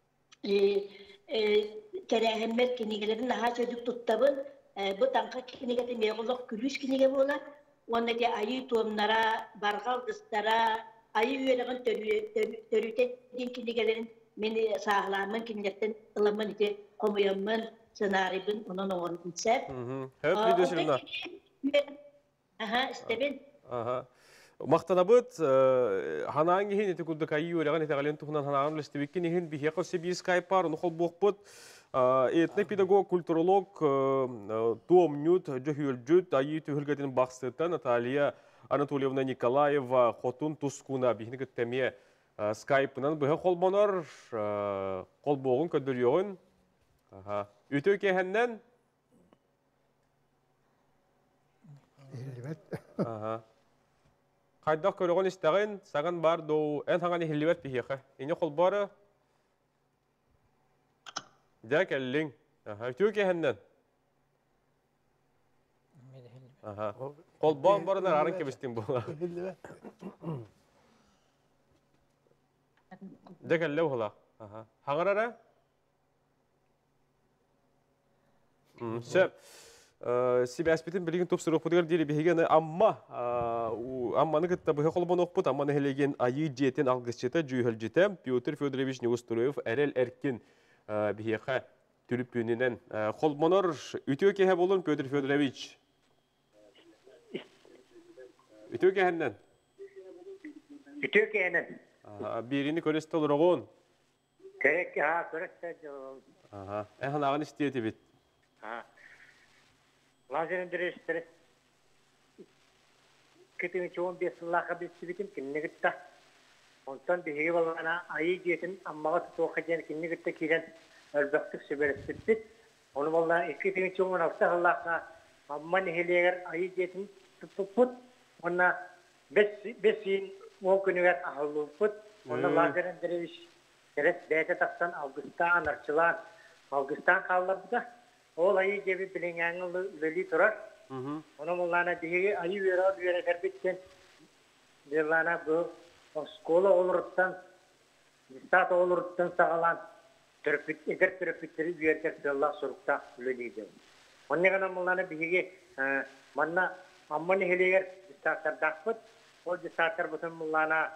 Speaker 7: kerehemmet kinigelerin daha çocuk tuttabın bu tanka kinigete meğuluk külüş kinige bolar. Onda diye ayı tohumlara, bargal dışlara, ayı üyelerin törütettiğin kinigelerin meni sağlamın kinigetten ılamın iti komuyamın senaribin onun oğlum sep.
Speaker 1: Hep videosunda.
Speaker 7: Aha, istebin.
Speaker 1: Aha. Мақтанабыт, ханан кехин эти кудда кайы өреген этегален тухнан ханан лестебеккен ихин бихеқо себи скайпар, нухол боқпыт, этник педагог, культуролог, туомнют, жохюльджут, айы төхілгетін бақсыта Наталья Анатольевна Николаева, Хотун Тускуна, бихин кеттеме скайпынан бихе қолбонар, қолбоғын көдіріоғын. Үті кехеннен? Қайдақ көріғін істеген, саған бар доу, ән хаңаны хелівет бейхе. Ені қол бары? Дәк әлің. Үтіу кехенден? Қол бауын барынар арын кебістің бұл. Дәк әлі ұла. Хаңар ара? Сөп. Сибәспетін білген топсырық бұдығыр дейі бігені амма амманы күтті бұғы қолбан оқпыт, амманы хелеген айы жетін алғыз жеті, жүйіл жеті Петр Федорович Неустроев әрел әркен бігеға түріп бүйінен қолбаныр үтеу кеге болын Петр Федорович. Үтеу кегеннен?
Speaker 8: Үтеу кегеннен.
Speaker 1: Беріні көресті олыр оғын?
Speaker 8: Көрекке, ха, көресті олыр.
Speaker 1: Ән ағын істейті бет?
Speaker 8: Lazar Andres'tir. Ketimi çoğun bir sılaka bir sibitim kinni gitta. Ondan bir hegi balana ayı jetin ammağa tutuqajan kinni gitta kiren elbaqtık seberesittit. Onu balana ketimi çoğun hafta sılaka amman heliger ayı jetin tutuput. Ona bes besin o günüger ahuluput. Ona Lazar Andres Teres beyte taksan Avgustan, Arçılan, Avgustan kallardı. Ol ayı gibi bilingenli leli turar. Onu mullana diye ayı vera vera terbitten derlana bu skola oluruttan listat oluruttan sağalan törpüt eder törpütleri büyerker Allah sorukta leliydi. Onun kana mullana bihi manna ammani heliger listatlar dakpıt o listatlar bütün mullana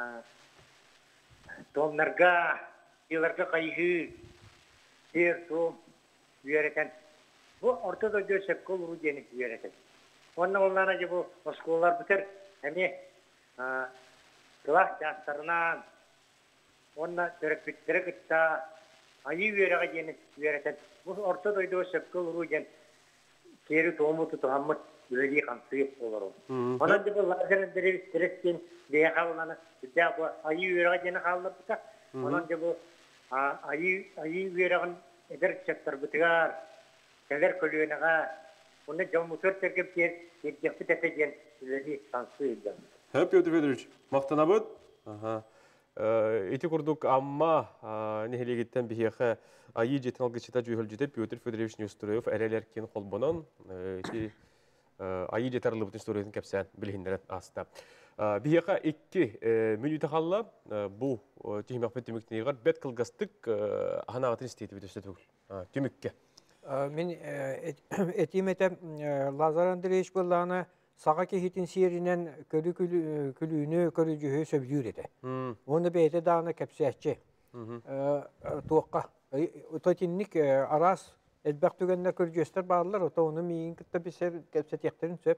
Speaker 8: donlarga yıllarga kayığı bir tom büyerken bu ortada göçep kol rujeni büyerken. Onun mullana ki bu skolar biter hani kılah jaslarından onna törpütlere gıtta ayı verege yeni vereten bu orta doydu sepkol rugen keri tomu tutu hammat böyle kansı olur. Onun gibi lazer deri streskin diye kalana bir bu ayı verege yeni kaldı da onun gibi ayı ayı veregen eder çekter bitigar keler koluyuna ga onu jamu törtekep yer yapıp tepegen böyle kansı ediyor.
Speaker 1: Hep Петр Федорович, мақтанабыт. Ага. Эти курдук амма нехелегеттен бихеха айы жетен алгычыта жүйхөл жетеп Петр Федорович Нестроев әрелер кен қолбынан айы жетарлы бұтын сторетін кәпсән білгендерін аста. Бихеха икки мүніті қалла бұл түймек пен түміктен еғар бәт қылғастық ғанағатын істейті бітісті түгіл. Түмікке.
Speaker 5: Мен этимете Лазар Андреевич болланы Sağa kehitin siyerinden körü külüğünü körü cühü söbüyür ede. Onu beyte dağına kepsiyatçı. Tuğqa. Ototinlik aras edbaq tügenine körü göster bağlılar. Ota onu miyin kıtta bir ser kepsiyat yaktarın söp.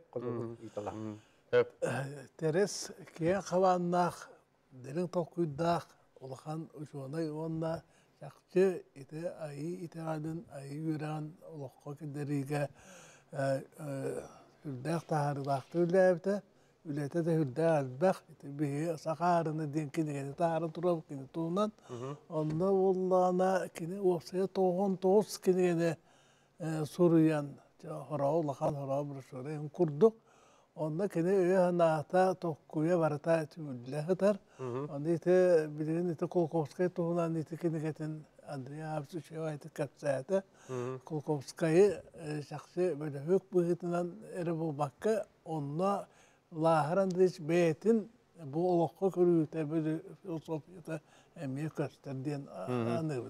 Speaker 2: Teres kiye kavannak, derin tokuydak, olağan uçuğuna onna çakçı ite ayı ite adın ayı yüren olağqa kederige hüldağ taharıdaqtı hüldağıbıda, hüldağıda da hüldağ albaq, bihi saqarını dinkini geni taharın turabı kini tuğunan, onda ollağına kini oğsaya toğun toğuz kini geni Suriyan, harağı, laqan harağı bir Suriyan kurduk, onda kini öye nağıta toqkuya varata eti hüldağıdır, onda iti bilin iti Kolkovskaya tuğunan iti kini getin Andrei Absu şevayeti kapsaydı. Kolkovskayı şahsi böyle hük bıhıtından eri bulmakka onunla Lahar Andreevich Beyet'in bu olukka körüyüte böyle filosofiyata emiye gösterdiğin anıbın.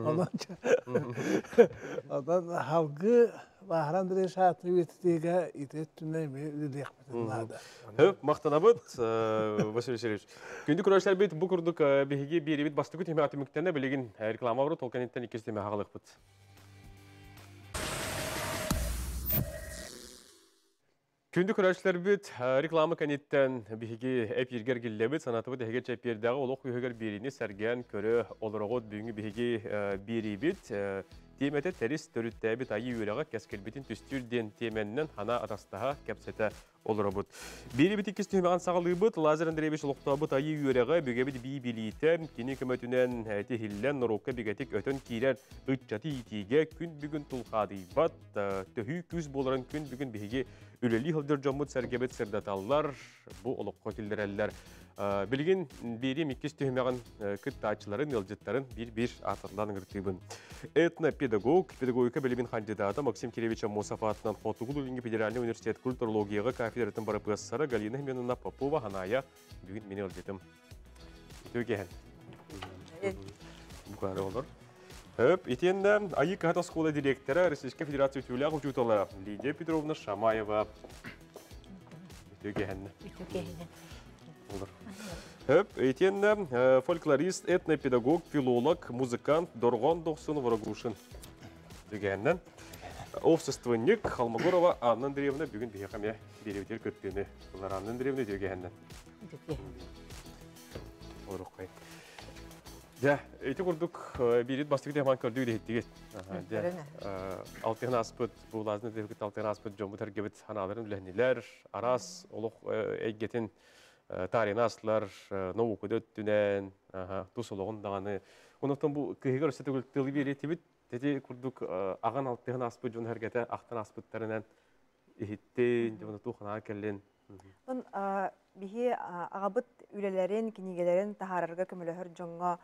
Speaker 2: Ondan halkı Lahar Andreevich Hatı yetitiğe ite tünemi üdü yakmetin nada.
Speaker 1: Hep maqtanabıt Vasiliy Sereyevich. Gündü kurajlar bit bu kurduk bihigi bir bit bastıkı temi atımıklarına bilgin reklama vuru tolkanitten ikisi temi hağalık bit. Gündü kurajlar bit reklama kanitten bihigi ep yerger gillebit sanatı bit hege çep yerdağı oluk yuheger birini sergen körü olurağıt büyüngü bihigi biri bit Temete teris törüttəbi ayı yüreğe keskelbitin tüstürden temenden hana atastaha kepsete olurabut. Biri bitik istihmeğen sağlıbıt, Lazar Andreevich Luqtabıt ayı yüreğe bügebit bi biliten, kini kömötünen tehillen norokka bigetik ötön kirer ıtçatı itige gün bugün tulqadıbat, töhü küz bolaran gün bugün bihigi üleli hıldır camut sergebet serdatallar, bu olukko tildireller. Bilgin birim ikis tühmeğen kıttaçıların, yılcıtların bir-bir atırlan gırtıbın. Etno-pedagog, pedagogika bilimin kandidata Maksim Kirevich Mosafat'tan Xotugul Ülüngi Federalny Üniversitet Kulturologiyaga kafedratın barı professora Galina Hmenina Popova hanaya bugün meni aljetim. Tögehen. Bu kadar olur. Hep, etende ayı kahta skola direktörü Российской Федерации Tüyülağ uçutaları Lidia Petrovna Şamayeva. Tögehen. Olur. Hep, etende folklorist, etnopedagog, filolog, muzikant Dorgon Doksun Vorogushin. Degenden. Общественник Холмогорова Анна Андреевна бүгін бейхаме береудер көткені. Бұлар Анна Андреевна дегеннен. Орық қай. Ja, эти курдук берет бастык деман көрдүк дейт. Алтын аспыт, бу лазны дебит алтын аспыт жомбу тергебит ханаларын биленилер, арас олук эйгетин таринастар, науку дөттүнен, тусулугун даганы. Онуктан бу кыйгыр сетүгүл тылы беретибит. Тети курдук аган алтын аспыт жон хергете актын аспыттарынан ихиттен, жона тухана келлен.
Speaker 3: Бун бихи агабыт үлелерин, кинигелерин тахарырга көмөлөһөр жоңго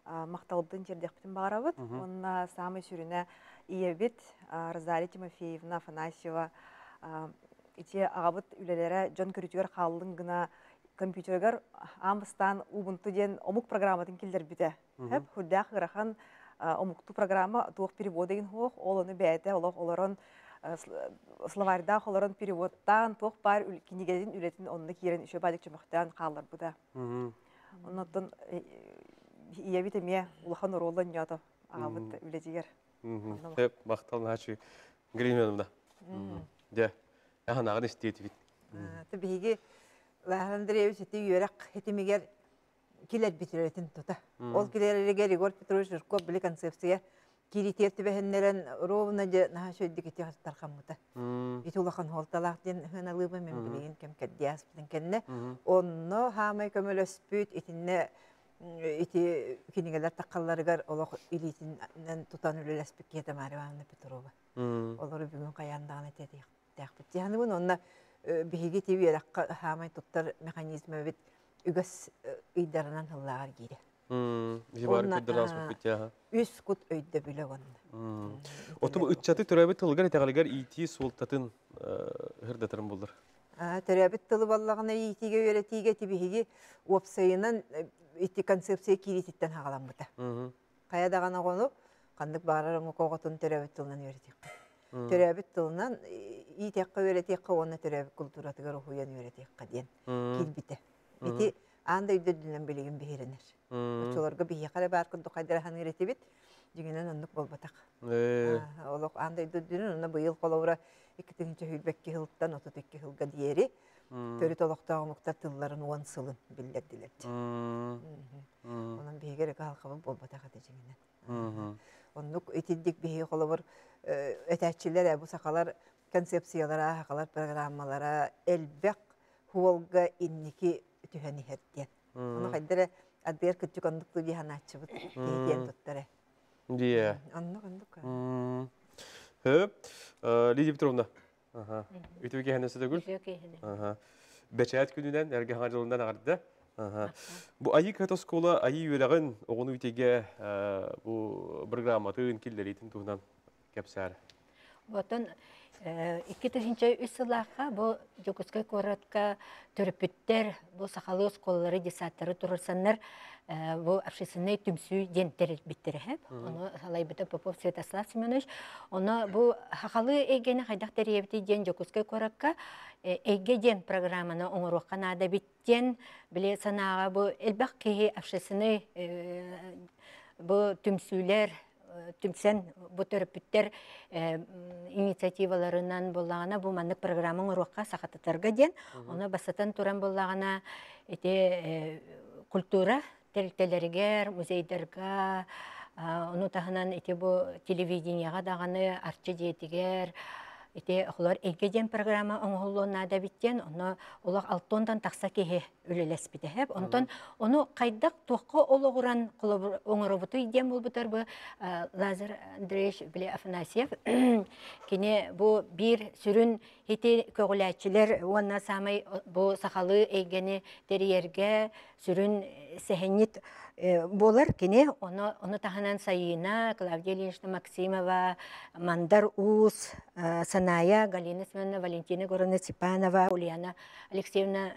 Speaker 3: мақталыбдың жердекпітін бағарабыд. Онна самый сүріне иебит Розалия Тимофеевна Афанасьева ите ағабыт үлелері жон көрітігер қалдың гына компьютергер амыстан Ubuntu ден омук программатын келдер біте. Хеп, хүрдәқ ғырахан омукту программа туық перевод деген хоқ, ол оны бәйті, оларын словарда оларын переводтан туық бар кенегеден үлетін онны керен үші бадик чымақтан қалар бұда. Оннан иебит әме улахан оролын ятып ағабыт үлетігер.
Speaker 1: Хеп, мақталын хачы грименімді. Де, яған ағын істейті бит.
Speaker 9: Табиғи Лахандревич это юрак хетимигер килет битретин тута. Ол килерге Егор Петрович Жирков били концепция киритер тибехеннерен ровно же на шөйдик ити тархамыта. Ити улахан холталак ден хыналыбы мен билген кем кадяс билен кенне. Онно хамай көмөлөспүт итинне ити кинигелер таккалларыгар олох илитинен тутан үлелеспик кете Мария Петрова. Олар бүгүн каяндан этети. Тахпыт. Яны бун онна биһиги тибиэрак хаамай туттар механизмы бит үгөс ыйдарынан хыллаар кире.
Speaker 1: Жибары кыдырас бит.
Speaker 9: Үс кут өйдө биле гонна.
Speaker 1: Оту үтчаты төрөбөт тылгар этагалыгар ити султатын хырдатырын булдыр.
Speaker 9: А төрөбөт тылы баллагына итиге өретиге тибиһиги опсайынан ити концепция кирититтен хагаламбыта. Кая дагана гону кандык барарың коготун төрөбөт тылынан өретик. Төрөбөт тылынан итекка өретекка оны төрөбөт культуратыгар ухуян өретекка ден килбите. Ити анда үйдөдүнөн билеген бихиренер. Очолорго бихи кара бар кылды кайдырахан өретебит дигенен ондук болбатак. Олок анда үйдөдүнөн оны быйыл колобура икки хүлбекке хылттан отуз эки хылга диери төрү толоктогу муктар тылларын он сылын билдирдилер. Онун бихигер калкабы болбатак дегенен. Ондук итиддик бихи колобур этәчилер бу сакалар концепциялара, хакалар программалара элбек хуолга инники түһәни хәттен. Оны кайдыра адбер күтүкөндүктү диханачыбыт диен туттары.
Speaker 1: Дие.
Speaker 9: Анны кандык.
Speaker 1: Хөп, Лидия Петровна. Аха. Үтүгө хәнәсе дөгүл. Аха. Бәчәт күнүнән әрге хажылындан агарды. Аха. Бу айы катоскола айы юрагын огону үтеге бу программатын килдеритин тугунан кепсәр.
Speaker 10: Потон икки тысяча үч сыллаакка бу Жокускай коратка төрөпүттер бу сахалы сколлары десаттары турсаннар бу общественный түмсү дентер биттер хеп. Оны Салайбыта Попов Святослав Семенович, оны бу хакалы эгене хайдак теребити ден Жокускай коратка эге ден программаны оңорукка нада биттен биле санаага бу элбак ки общественный бу түмсүлер түмсен бу төрөпүттер инициативаларынан боллагана бу мандык программаң урукка сахататарга ден оны басатан туран боллагана эти культура терителерге музейдерге оны тахынан эти бу телевидениега даганы арчы диетигер эти холар эгеден программа оңголлуна да биттен оны улак алтондан такса кеhe үлелеспите хеп онтон оны кайдак токко ологуран кылып оңоробуту идем болбутар бу Лазар Андреевич биле Афанасьев кине бу бир сүрүн эти көгүләчилер онна самай бу сахалы эгени терьерге сүрүн сехенит болар кине оны оны таханан сайына Клавдия Ильинична Максимова, Мандар Ус, Саная, Галина Семеновна, Валентина Горовна Степанова, Ульяна Алексеевна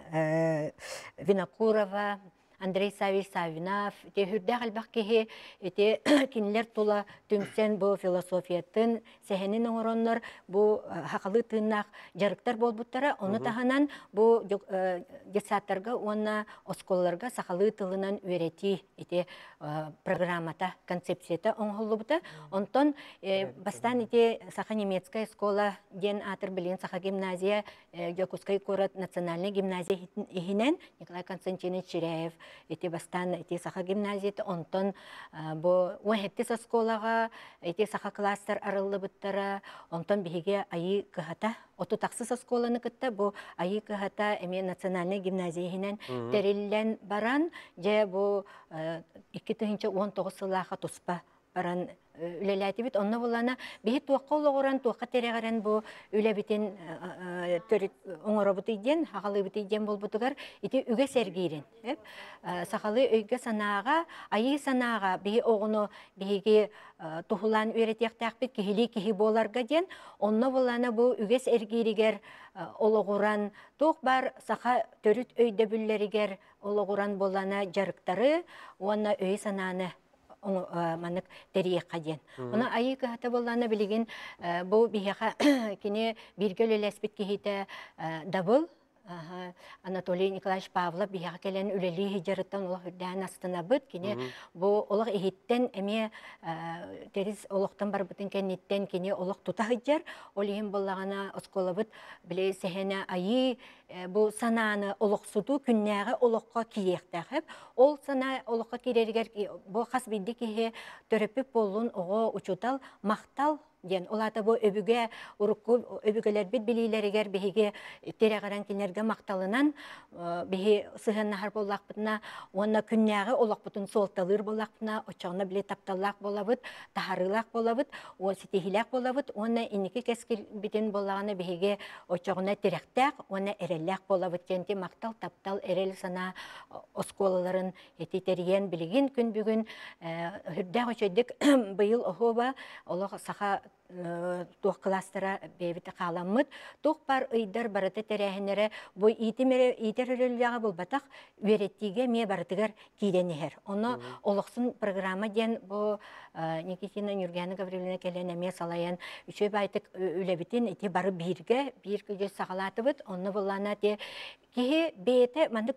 Speaker 10: Винокурова, Андрей Савич Савинов, те хүрдәк албак кеһе, те кинлер тула түмсен бу философиятын, сәһенен оңороннор, бу хакылы тыннак жарыктар болбуттара, оны таханан бу детсаттарга, онна осколларга сахалы тылынан үйрети, ите программата, концепцията оңголлубута. Онтон бастан ите саха немецкая школа, ден атыр билен саха гимназия, Жокускай корат национальный гимназия ихинен, Николай Константинович Черяев, эти бастан эти саха гимназияты онтон бу уэхеттис осколага эти саха кластер арылы буттара онтон биһиге айы кыхата оту таксыс осколаны кытта бу айы кыхата эме национальный гимназияһинен териллен баран же бу икки тысяча он тогуз сыллаха туспа баран үлеләти бит, онна булана бихи туаққа олағыран, туаққа терегерен бу үлебитин төрит оңора бутыйден, хағалы бутыйден бол бутыгар, ити үге сәргейрен. Сақалы өйге санаға, айы санаға бихи оғыны бихиге тухулан үйретектәк бит, кихили кихи боларға ден, онна булана бу үге сәргейригер олағыран, туқ бар сақа төрит өйді бүллерігер олағыран болана жарықтары, онна өй сананы маннык терие қаден. Она айы кахата болланы билеген бу бияха кине биргел элеспит кихите дабыл Анатолий Николаевич Павлов бияха келен үлели хижарыттан олақ үрдән астына быт кине бу олақ эхиттен эме терис олақтан бар бытын кеннеттен кине олақ тута хижар олиһин боллагана оскола быт биле сехене айы бу сананы олық суту күннәгә олыққа киектәхеп ол сана олыққа кирергер бу хас бидди кихе төрөпүп болун ого учутал мактал ден олата бу өбүгө урукку өбүгөлөр бит билилеригер биһиге терегерен кинерге макталынан биһи сыһыннахар боллакпытына онна күннәгә олакпытын солталыр боллакпытына очогна биле тапталлак болабыт тахарылак болабыт о ситихилак болабыт онна иники кескил битен боллаганы биһиге очогна теректәк онна эреллак болабыт кенти мактал таптал эрел сана осколаларын этитерген билеген күн бүгүн хүрдә очойдык быйыл охоба олох саха тух кластера бебите каламмыт тух бар ыйдар барыты терехинере бу итимере итереллага булбатак үереттиге ме барытыгар киденер. Оны олоксун программа ден бу Никитина Нургана Гавриловна келене ме салаян үчө байтык үлебитин ити бары бирге бир күгө сагалатыбыт онны буллана те кихи бете мандык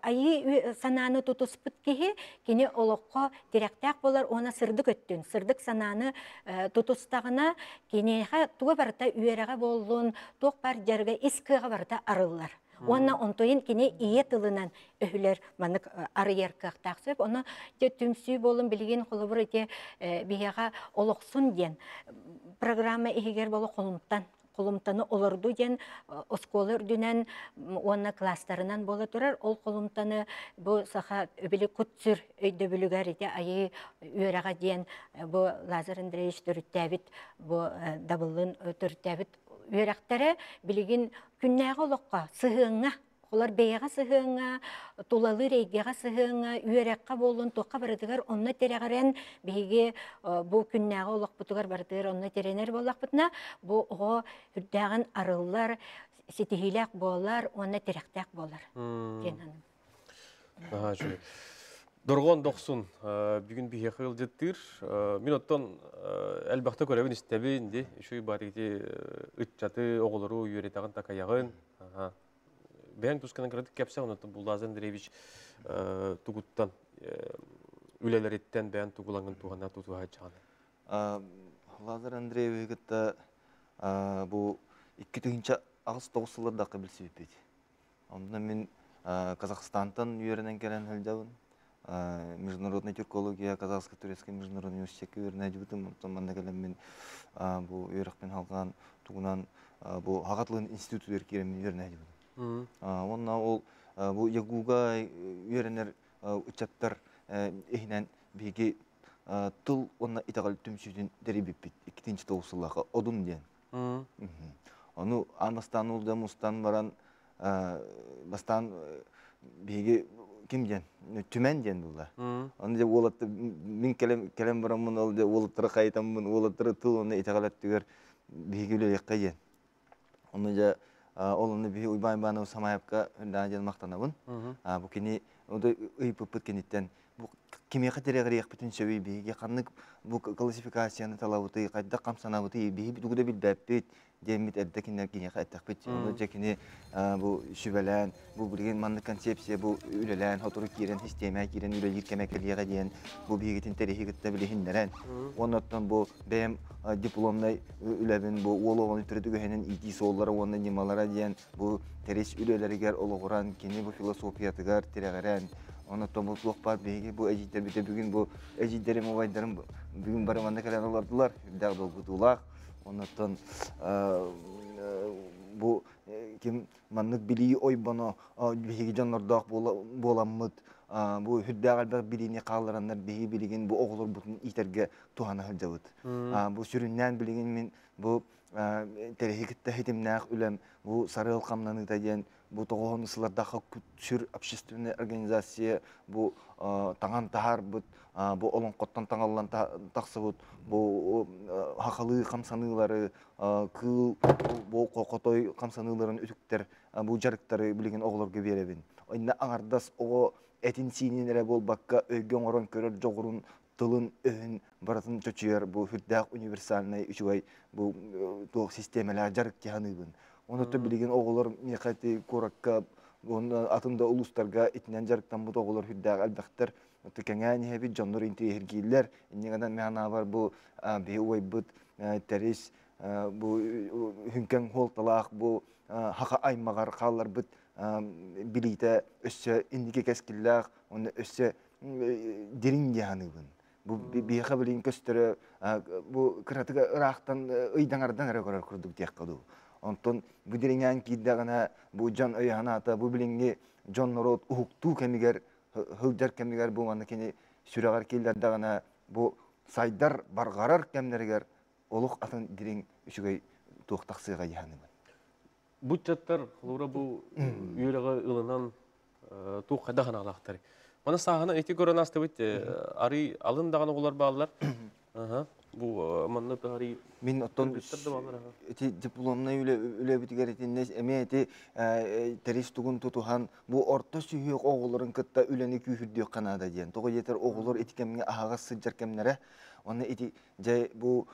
Speaker 10: айы сананы тутуспут кихи кини олокко директак болар она сырдык өттүн сырдык сананы тутустагына кинеха туга барта үереге болдун ток бар жерге искыга барта арыллар. Онна онтойын кине ие тылынан өһүлөр манык арыеркак таксып оны те түмсүй болун билген холобур те бияга олоксун ден программа игер болу колумтан колумтаны олорду ден осколы үрдүнен онна класстарынан бола турар ол колумтаны бу саха өбүлү кутсүр өйдө бүлүгөр ите айы үерега ден бу Лазар Андреевич төрүттәбит бу дабылын төрүттәбит үеректері білеген күннәғы олыққа, сығыңа, олар бейға сығыңа, тулалы рейгеға сығыңа, үерекқа болын, тоққа барыдығар, онына терегірен бейге бұл күннәғы олық бұтығар барыдығар, онына теренер болақ бұтына, бұл оғы үрдәғін арылар, сетихилек болар, онына теректәк болар.
Speaker 1: Доргон доқсын, бүгін бейе қыл жеттір. Мен оттан әлбақты көрәбін істәбі, үші барыгде үтчаты оғылыру үйеретағын такаяғын. Бәң тұсканын кірдік кәпсі, оныттан бұл Лазар Андреевич тұғыттан, үлелереттен бәң тұғылаңын туғана тұтуға жағаны.
Speaker 11: Лазар Андреевичті бұл екі түгінші ағыз тоғысылырдақы білсі бейді. Онда мен Казахстантан үйерінен келен әлдәуін. Международная тюркология, Казахско-турецкий международный университетке вернәй дебутым. Манда келем мен бу үйрәкпен халган тугунан бу хагатлыгын институтлар керемен вернәй дебутым. Онна ол бу ягуга үйрәнер учаттар эхнән биге тыл онна итагал түмсүдүн дерибиппит икинчи тоусуллага одун ден. Ону анастан улда мустан баран бастан биге кимден түмен ден булла. Аны деп олатты мен келем келем барамын ол деп олаттыры кайтамын олаттыры тыл оны итагалат түгер бигеле яккайын. Оны да олны би уйбайбаны самаевка дан мактанабын. Бу кини ода ыйпып кенеттен бу кимге катерегер як бүтүн сөбүй биге канык бу классификацияны талабыты кайда камсанабыты би бүгүдө билбеппит демит эддекинер кине кайтакпит. Оны жекини бу шүбелен бу билген манды концепция бу үлелен хотуру кирен система кирен үле жиркемекелиге ден бу бигетин тарихигитте билихиндерен. Оннан бу бем дипломдай үлебин бу ологон түрдүгөнүн иди соллары онун немалара ден бу терис үлелеригер ологуран кини бу философиятыгар тирегерен. Оны томутлук бар биги бу эжиттер бите бүгүн бу эжиттерим обайдырым бүгүн бараманда келен олардылар дагы долгутулак. Оннан бу ким маннык били ойбоно биги жаннардак боламмыт bu hüddä galbak bilini qallaranlar bihi bilgin bu oğulur butun iterge tuhana hıljabıt. Bu sürünnen bilgin min bu terehikte hitimnaq ülem bu sarıl qamnanı da bu toğonuslardakı sür общественная организация bu tağan tahar bu bu olon qottan tağallan taqsıbıt bu haqalı qamsanıları kıl bu qoqotoy qamsanıların ütükter bu jarıkları bilgin oğulurga berebin. Oyna ağardas o etin sininere bol bakka ögön oron körör jogurun tılın öhün baratın çöçüyer bu hüddaq universalnay üçüvay bu toq sistemeler jarık kihanıbın. Onu da bilgin oğulur miqati korakka onu atında uluslarga itinen jarıktan bu oğulur hüddaq albaqtar tükengani hebi jondur inti hergiller innigadan mehana var bu be oybut teris bu hünken holtalaq bu haqa aymaqar qallar bit bilite össe indike keskillaq onu össe derin yahanıbın. Bu bir xabilin köstere bu kıratıga ıraqtan ıydanardan ara korar kurduk diye qadı. Ondan bu diringen kiddagana bu can ayana ata bu bilingi John Norot huktu kemiger hıljar kemiger bu anakini süragar kildagana bu saydar bargarar kemlerger oluq atın diring üçügey toqtaqsıga yahanıbın.
Speaker 1: Bu çattar lura bu yüreğe ılınan tuğ dağına alaqtır. Mana sahana eti görən astıbıt ari alın dağına olar bağlar. Aha. Bu manna tari
Speaker 11: min otton eti diplomna üle üle bitigeretinne emeti teris tugun tutuhan bu orta sühüq oğulların kıtta üleni kühüddü kanada diyen. Toğu yeter oğullar etikemine ahaga sıccar kemlere. Onu eti jay bu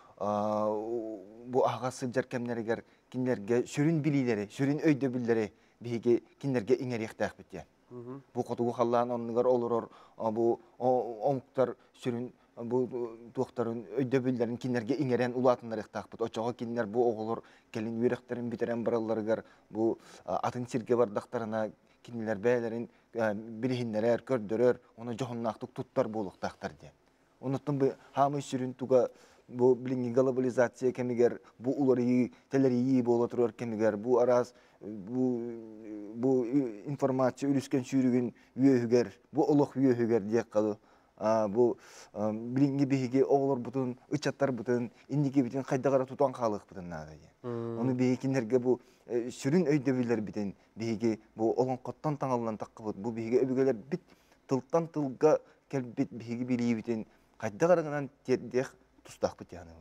Speaker 11: bu ahaga sıccar kemlere ger kinlerge sürün bilileri, sürün öyde billeri bihige kinlerge inger yaqtaq bitiyen. Bu qotugu xallan onnugar oluror bu onktar sürün bu doktorun ödebillerin kinlerge ingeren ulatınlar iqtaqbıt. Oçoğa kinler bu oğulur kelin yüreklerin biteren barallarıgar bu atın sirke bardaktarına kinler beylerin bilihinler kördörör onu johonnaqtık tuttar boluqtaqtar diye. Onutun bu hamı sürün tuga bu bilingi globalizasiya kemiger bu uları teleri iyi bolatırır kemiger bu araz bu bu informasiya ülüsken sürügün üyehüger bu oluq üyehüger diye qalı. Bu bilingi bihigi oğulur butun, ıçattar butun, indiki bitin qaydagara tutan qalıq butun nada. Onu bihikinlerge bu sürün öydebiler bitin bihigi bu olan qottan taŋalan taqqıbıt. Bu bihigi öbügeler bit tıltan tılga kel bit bihigi biliyi bitin qaydagarangan terdek tustaq bit yani.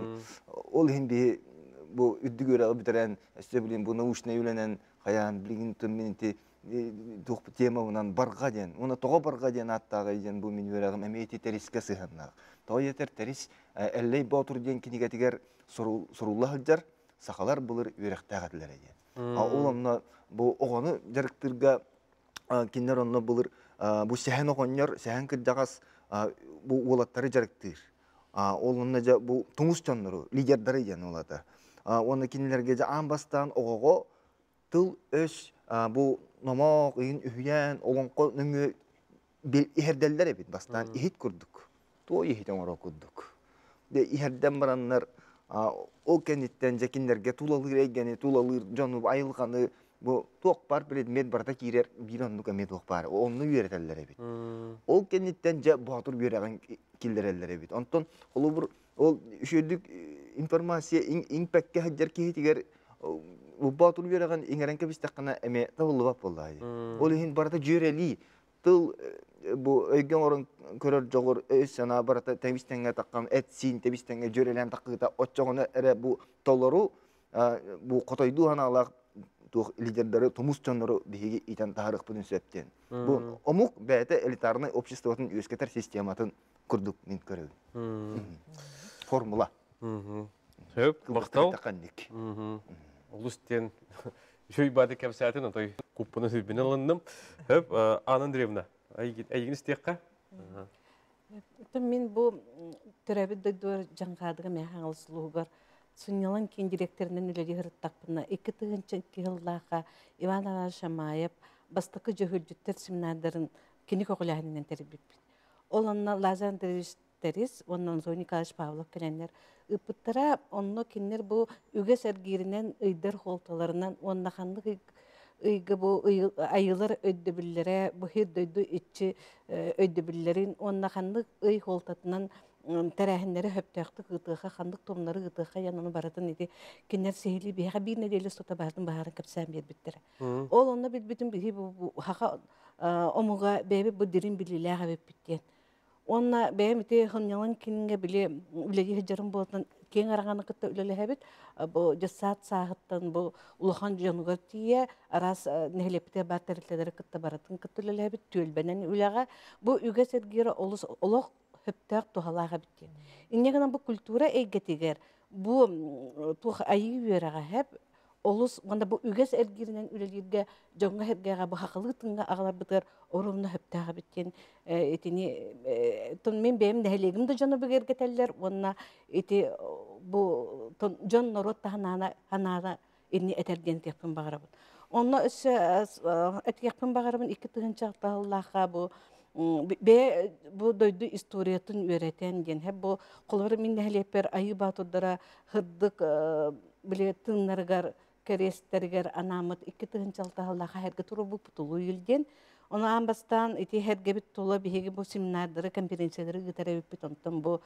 Speaker 11: Ol hin bihi bu üddü göre biteren, işte bilin bu nauşna yülenen qayan bilgin tümminti Doğ tema unan barga diyen, ona toğa barga diyen attağı diyen bu min yüreğim emeti teriske sığınlar. Toğa yeter teris, elley botur diyen kinigetiger sorullah hılcar, sakalar bulur yürekte gadiler diyen. Oğlamna bu oğanı jarıktırga kinler onunla bulur, bu sehen oğanlar, sehen kırcağız bu olatları jarıktır. Oğlanla bu tumus canları, liderleri diyen olada. Onu kinler gece ambastan oğağı tıl öz bu nomaq, iğin ühyen, olanqo nüngü iherdeller ebit bastan ihit kurduk. Tuo ihiten ora kurduk. De iherden baranlar o kenitten jekinlerge tulalır egeni, tulalır jonu ayılganı bu toq bar bilet med barda kirer bir onluk emet toq bar. Onu üreteller ebit. O kenitten je batur yüreğen killerler ebit. Onton olubur ol şöydük informasiya impakke hajjar kihitiger bu batur yüreğen ingerenke bistakana eme tavullup bolladı. Olihin barda jüreli tıl bu ögen orun körör jogor sana barda temistenge taqqam et sin temistenge jürelen taqqıta oçoğuna ere bu toloru bu qotoydu hanalaq tuh liderleri tumusçonları bihigi iten taharıq bunun söpten. Bu omuk bete elitarny обществотun üsketer sistematın kurduk min köröv. Formula.
Speaker 1: Hep maqtaw. Улустен жөй бады кәпсәтін отой куппыны сөйбіне алындым. Хөп, Анна Андреевна, әйгін істеққа?
Speaker 12: Мен бұл түрәбі дөйдуар жаңғадығы мәң аңылсылуғар сұнялан кен директорынан үлелі ғырыттақпына екі тұғынчы кеғыллаға Иван Ана Шамаев бастықы жөхілдіктер семинардарын кені көғіләғінен тәрбіп. Ол онына Лазан Терес, оннан Зони Калыш Павлов кәләнлер Ыпыттара онно кинер бу үге сәргиринен ыйдар холталарынан оннаханлык ыйгы бу айылар өйдөбүллере бу хирдөйдү ичи өйдөбүллерин онна ханнык ый холтатынан тәрәһеннәре хөптәхты гытыха хандык томнары гытыха янаны баратын иде кинер сehili биһа бир неделе сота бардым баарын капсан бер биттер. Ол онна бит битин бихи бу хака омуга беби бу дирин билиләгә беп биттен. Онна бәмите хынялан кинге биле үлеге жарым болтан кең араганы кытта үлеле бит бу жасат сагыттан бу улахан жануга тие арас нехлепте баттерлер кытта баратын кытта үлеле бит төлбенен үлеге бу үгә сергере олус олох хөптәк тухалага биттен. Иннегенә бу культура әйгәтигәр бу тух айы верәгә һәп олус монда бу үгәс эргиренен үлелергә җоңга һәргә бу хакылы тыңга аглар битер орымны хөптәгә биттен этини тон мен бем дәһлегим дә җаны бигәргә тәлләр онна эти бу тон җан народ тахнана ханада инни этәргән тәпен багарабы. Онна өсә әтәкпен багарабын ике тыгынча Аллаһка бу бе бу дойду историятын өйрәтән ген һәм бу куллары мин нәһлепер айы батудара хырдык биле тыңнаргар керестергер анамыт ике тыгынча Аллаһка һәргә туры бу путулу илден онан бастан ити һәргә бит тола биһеге бу семинарлары конференциялары гытара бит онтан бу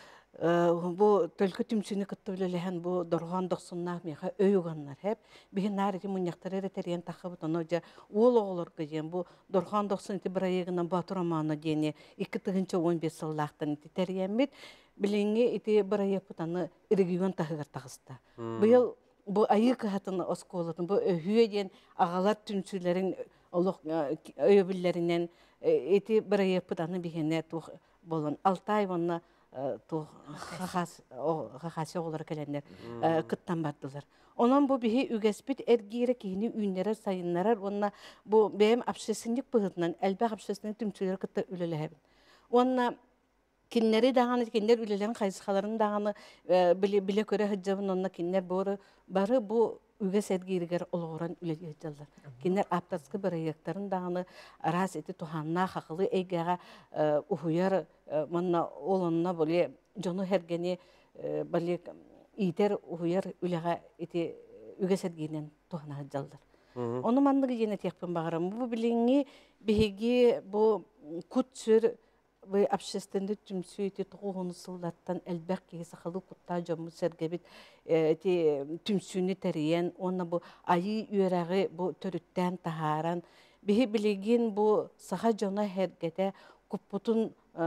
Speaker 12: бу төлкө түмсүнү кыттылыһан бу дорган доксунна меха өйгөннәр һәп бигеннәр ити муньяктары ретәрен тахыбыт оножа ул оглор гыен бу дорган доксын ити бирайгынан батураманы дене ике тыгынча он беш сыллактан ити тәрәмит билеңге ити бирайыпытаны регион тахыгар тагыста. Быел бу айык хатын осколатын бу өйден агалар түнсүләрен олох өйбилләреннән ити бирайыпытаны бигеннәр тух болон алтай вонна то хахас хахасы олар келендер кыттан бардылар. Онан бу бихи үгәспит эргире кини үннәре сайыннарар онна бу бем общественник быгытнан әлбә общественник түмчүләр кытта үлеләһәб. Онна киннәре даганы киннәр үлелән кайсыларын даганы биле биле көрә хҗабын онна киннәр бары бары бу үгәс эргирегәр олгоран үлеләр җаллар. Киннәр аптаскы бирәяктарын даганы рас ите туханна хакылы әйгәгә ухуяр манна олонна боле жону хергени бале итер ухуяр үләгә ите үгәс эргинен тухана җаллар. Оны мандыгы җене текпен багарам. Бу билеңи биһиги бу кутсүр бу общественный түмсүйти тугуны сыллаттан әлбәк ки сахалы кутта жомы сергебит эти түмсүни терен оны бу айы үрәге бу төрүттән тахаран биһи билеген бу саха жона хергете куппутун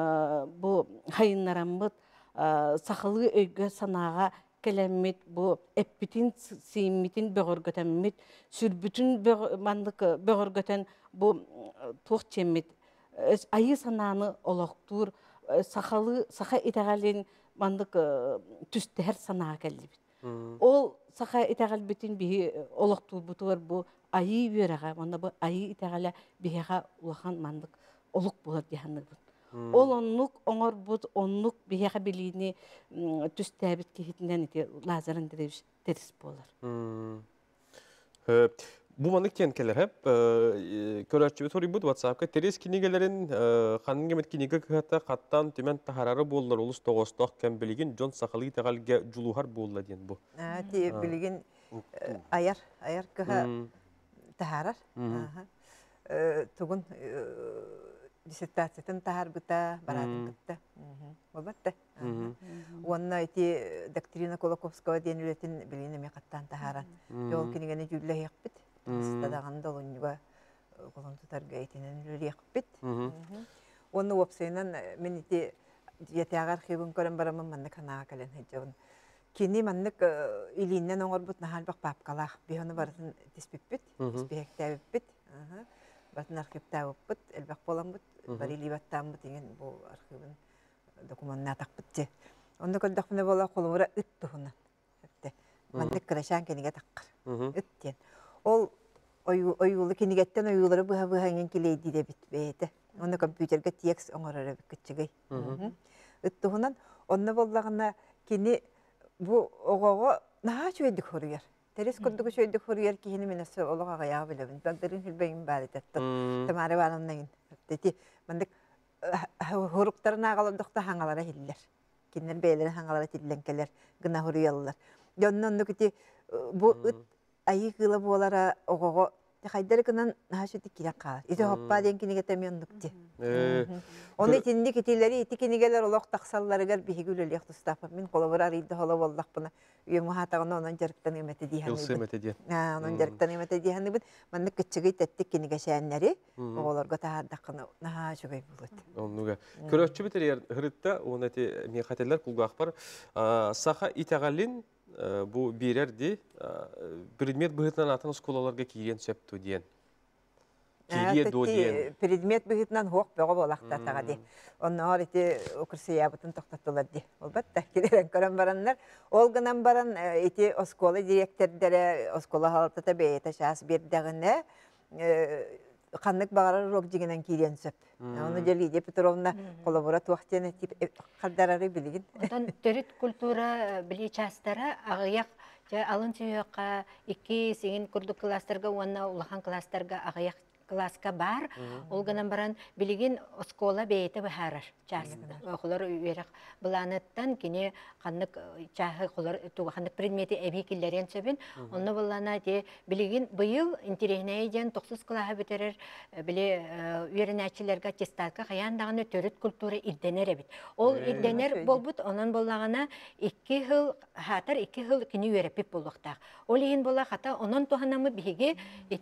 Speaker 12: бу хайыннарамбыт сахалы өйгө санага келеммит бу эппитин сииммитин бөгөргөтәммит сүрбүтүн мандык бөгөргөтән бу тух чеммит айы сананы олоқтур сахалы саха итәгален мандык түстәр санага келбит. Ол саха итәгалбитин биһи олоқтур бутур бу айы үрәгә монда бу айы итәгалә биһига улахан мандык олук булар дигәнлек. Ол оннук оңор бут оннук биһига билини түстәбит кихитнән ите лазарын диреш терис булар.
Speaker 1: Bu manık kenkeler hep körәчү сорый бут WhatsApp-ка терес кинигелерин ханын гемет киниге кыта каттан түмен тахарары боллар улус тогосток кем билген жон сакалы тагалга жулухар болла ден бу.
Speaker 9: А ти билген аяр аяр кыха тахарар. Аха. Тугун диссертациятын тахар бута баратын кытта. Болбатта. Уонна ити доктрина Колоковского ден үлетин билген эме каттан тахаран. Жол кинигени жүлле якпыт. Стадаган долуньга колон тутарга итинен үлрекпит. Оны опсайнан мен ити ятагар хибун көрөн барамын манны канага кален хеджон. Кини маннык илиннен оңорбут нахалбак папкалах биханы барын диспиппит, диспектәбиппит. Аха. Батын архивтабыппит, элбак боламбыт, барили баттамбыт деген бу архивын документна такпытты. Онда көлдөхмүнө бола колумура ыт тухунан. Маннык крашан кениге таккар. Ыттен. Ол ойулы кенигеттен ойулары бұға-бұғанген келейді де бітпейді. Оны компьютерге текст оңырары бүкітчігей. Үттіғынан, онны болағына кені бұ оғаға наға шөйдік хорыгер. Терес күрдігі шөйдік хорыгер кейіні мен әсі олыға ғаяғы білебін. Бәлдерін хүлбәйін бәлі тәттім. Тамары балымнайын. Деті, мандық хорықтарын ағаландықта хаңалара хиллер. Кенер бәйлері хаңалара тилленкелер, гына хорыялылар. Жонны онны күті бұ айы кылы болара оғоға Хайдары кынан нахашыты кирек қалар. Ити хоппа ден кинеге тәмиондукти. Оны тинди кетилери ити кинегелер олох тақсалларыгар бихигүлелек тустапа. Мен қолабыра рейді холы болдақ бұна. Үйен мұхатағына онан жарықтан еметі дейханны.
Speaker 1: Илсы еметі дейін.
Speaker 9: Онан жарықтан еметі дейханны бұд. Манны күтчігі тәттік кинеге шәннәрі. Оғыларға тағардаққына наха шүгай бұлыд.
Speaker 1: Оннуға. Көрөтчі бітер ғырытта, оны әте мен қателер құлғақ бар. Саха итағалин bu birerdi предмет быһытынан атын сколаларга киген сөптү диен. Киге до диен.
Speaker 9: Предмет быһытынан хок бого болакта тагады. Оннор ити окурсия бутун токтоттулар ди. Албатта килерен көрөн бараннар. Ол гынан баран ити оскола директордары оскола халатта бейте шас бердегине Қаннық бағарар рок жегенен кейден сөп. Оны Желгиде Петровна қолабора туақтен қалдарары білігін.
Speaker 10: Одан төріт культура білі частары ағаяқ алын сүйеққа екі сеген күрді кластарға, оны ұлақан кластарға ағаяқ класска бар. Ол гынан баран білігін оскола бейті бұхарар частыда. Қолар үйерек бұланыттан кене қаннық чағы қолар қаннық предметі әбей келдерен сөбін. Оны бұлана де білігін бұйыл интерегіне еден тоқсыз қылаға бөтерер білі үйерін әчілерге тестатқа қаяндағыны төріт культура ирденер әбіт. Ол ирденер болбыт, онын болағына екі хыл, хатар екі хыл кені үйерепіп болуқтақ. Ол ең бола қата, онын туғанамы бігі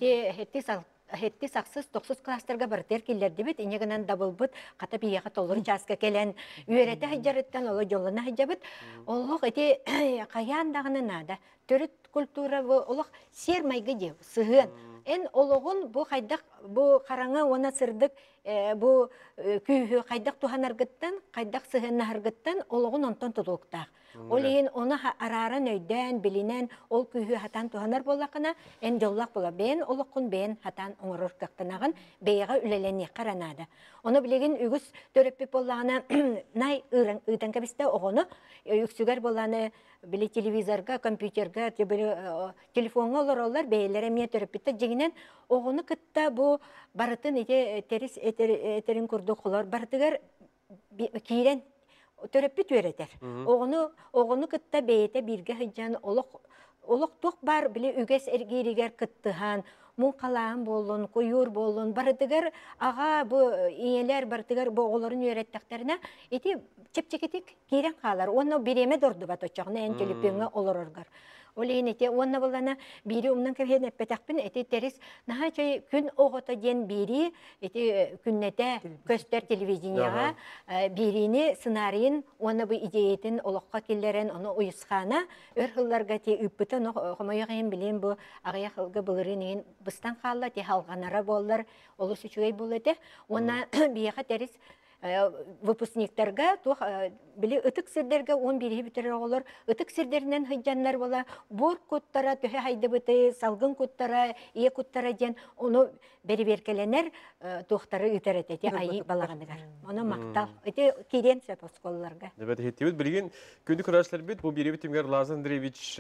Speaker 10: Хетти сақсыз тоқсыз кластарға бартер келерді бет, инегінен дабыл бұд, қата бияға толыр жасқа келен, үйереті хайджарыттан олы жолына хайджабыт. Олық әте қаяндағыны нада, төріт культура олық сер майғы дев, сығын. Эн олығын бұл қайдақ, бұл қараңы оны сырдық, бұл күйі қайдақ туған арғыттан, қайдақ сығын арғыттан, олығын онтан тұлықтақ. Ол ең оны арарын өйден, білінен, ол күйі хатан туғанар болақына, ән жоллақ бола бен, олықын бен хатан оңырыр қақтанағын, бейға үлелені қаранады. Оны білеген үгіс төріппіп болағына, най ұйтан кәбісті оғыны, үксігер болағына, білі телевизорға, компьютерға, телефонға олар олар, бейлер әмия төріппітті жегінен, оғыны күтті бұл барытын теріс етерін күрді қолар, барытығар кейрен, Төрөппүт өретер. Оғыны кытта бейте бірге хыджан олық тоқ бар біле үгес әргерігер кыттыған, мұн қалағын болын, қойыр болын, барыдығар аға бұ иелер барыдығар бұғыларын өреттіқтеріне еті чеп-чекетік кейрен қалар. Оны береме дұрды бат очағына ән телепеңі олар орғар. Олейін әте, онна болана бири умнан кәвен әппетақпын, әте теріс, наға чай күн оғыта ден бири, әте күннете көстер телевизияға, бирини сценарийін, оны бұл идеятын олыққа келдерін, оны ұйысқана, өр қылларға те үппіті, қомайығайын білен бұл ағая қылғы бұлырын ең бұстан қалла, те халғанара болдар, олы сүчуей бұл әте, оны бияға теріс, выпускниктарға біле ытык сирдерге он бири бітірер олар, ытык сирдерінен хыджанлар бола, бұр құттара, төхе хайды бұты, салғын құттара, ие құттара ден, оны бері беркеленер тұқтары үтер әтете айы балағанығар. Оны мақтал, өте кейден сөп осколларға.
Speaker 1: Дәбәті хеттебіт, білген күнді күрәшілер біт, бұл бері бітімгер Лазан Андреевич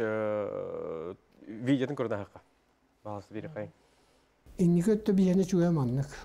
Speaker 1: видеотын көрді хаққа. Бағасы бері қайын.
Speaker 13: Иннекі өтті бейені жүгем аннық.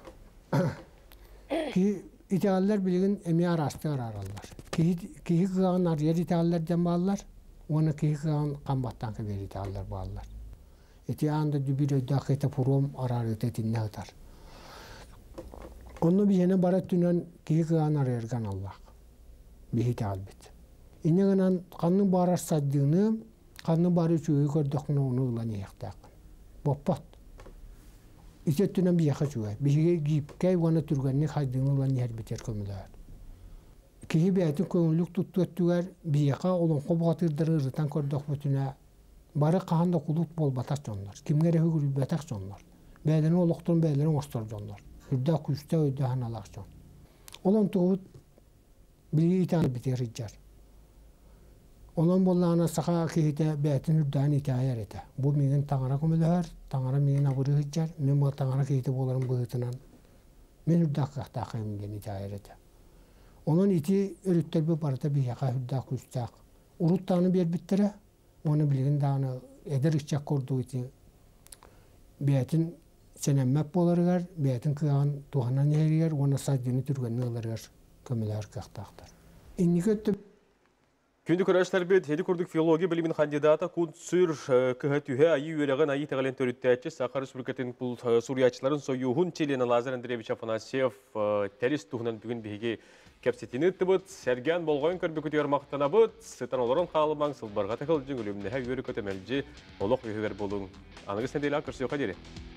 Speaker 13: İteğaller bilgin emeği arastı ararlar. Kihi kığan arıyer iteğaller demallar, onu kihi kığan kambattan kıver iteğaller bağlar. İteğanda dübür ödek ete purum arar ötetinne atar. Onu bir yene barat dünen kihi kığan arayırgan Allah. Bir iteğal bit. İnneğinden kanın barar saddığını, kanın barı çöğü gördükünü onu ulan yektak. Boppat. İçettiğinden bir yaka çöğü. Bir şey giyip kay vana türgenini haydığını ulan yer biter kömüler. Kihi beytin kömülük tuttu ettiler, bir yaka olun kobuğatırdır ırıtan kördük bütüne. Barı kahanda kulut bol batak jonlar. Kimgere hügürü batak jonlar. Beylerin oluqtun beylerin ostor jonlar. Hüdda küste ödde hanalak jon. Olan tuğut bilgi iten biter hiccar. Olan bollağına sağa kihite beytin hüddağın itayer ete. Bu minin tağara kömülüher, tağara minin abırı hiccar. Min bu tağara kihite boların bığıtınan. Min hüddağ kıhtağ kıyımgen itayer ete. Onun iti örüttör bir barıda bir yaka hüddağ küstağ. Uruttağını bir bittire. Onu bilgin dağını eder içecek kurduğu için beytin senemmep bolarıgar, beytin kıyağın tuğanan yeriger, ona saydığını türgenini alırgar, kömüler kıhtağdır. İnni kötü
Speaker 1: Күнді көрәштер бет, хеді күрдік филология білімін кандидата күн сүр кіхатүхе айы үйереген айы тәғален төріттәтші Сақар Республикатын бұл сурьячыларын сойуғын Челена Лазар Андреевич Афанасьев тәріс тұғынан бүгін бігі кәпсетіні тұбыт, сәрген болғайын көрбі көтер мақтана бұд, сытан оларын қалымаң сылбарға тәкіл жүң өліміне әй өрі көтемәлжі олық үйігер болуң. Анығыз нәдейлі ақырсы өқа дере.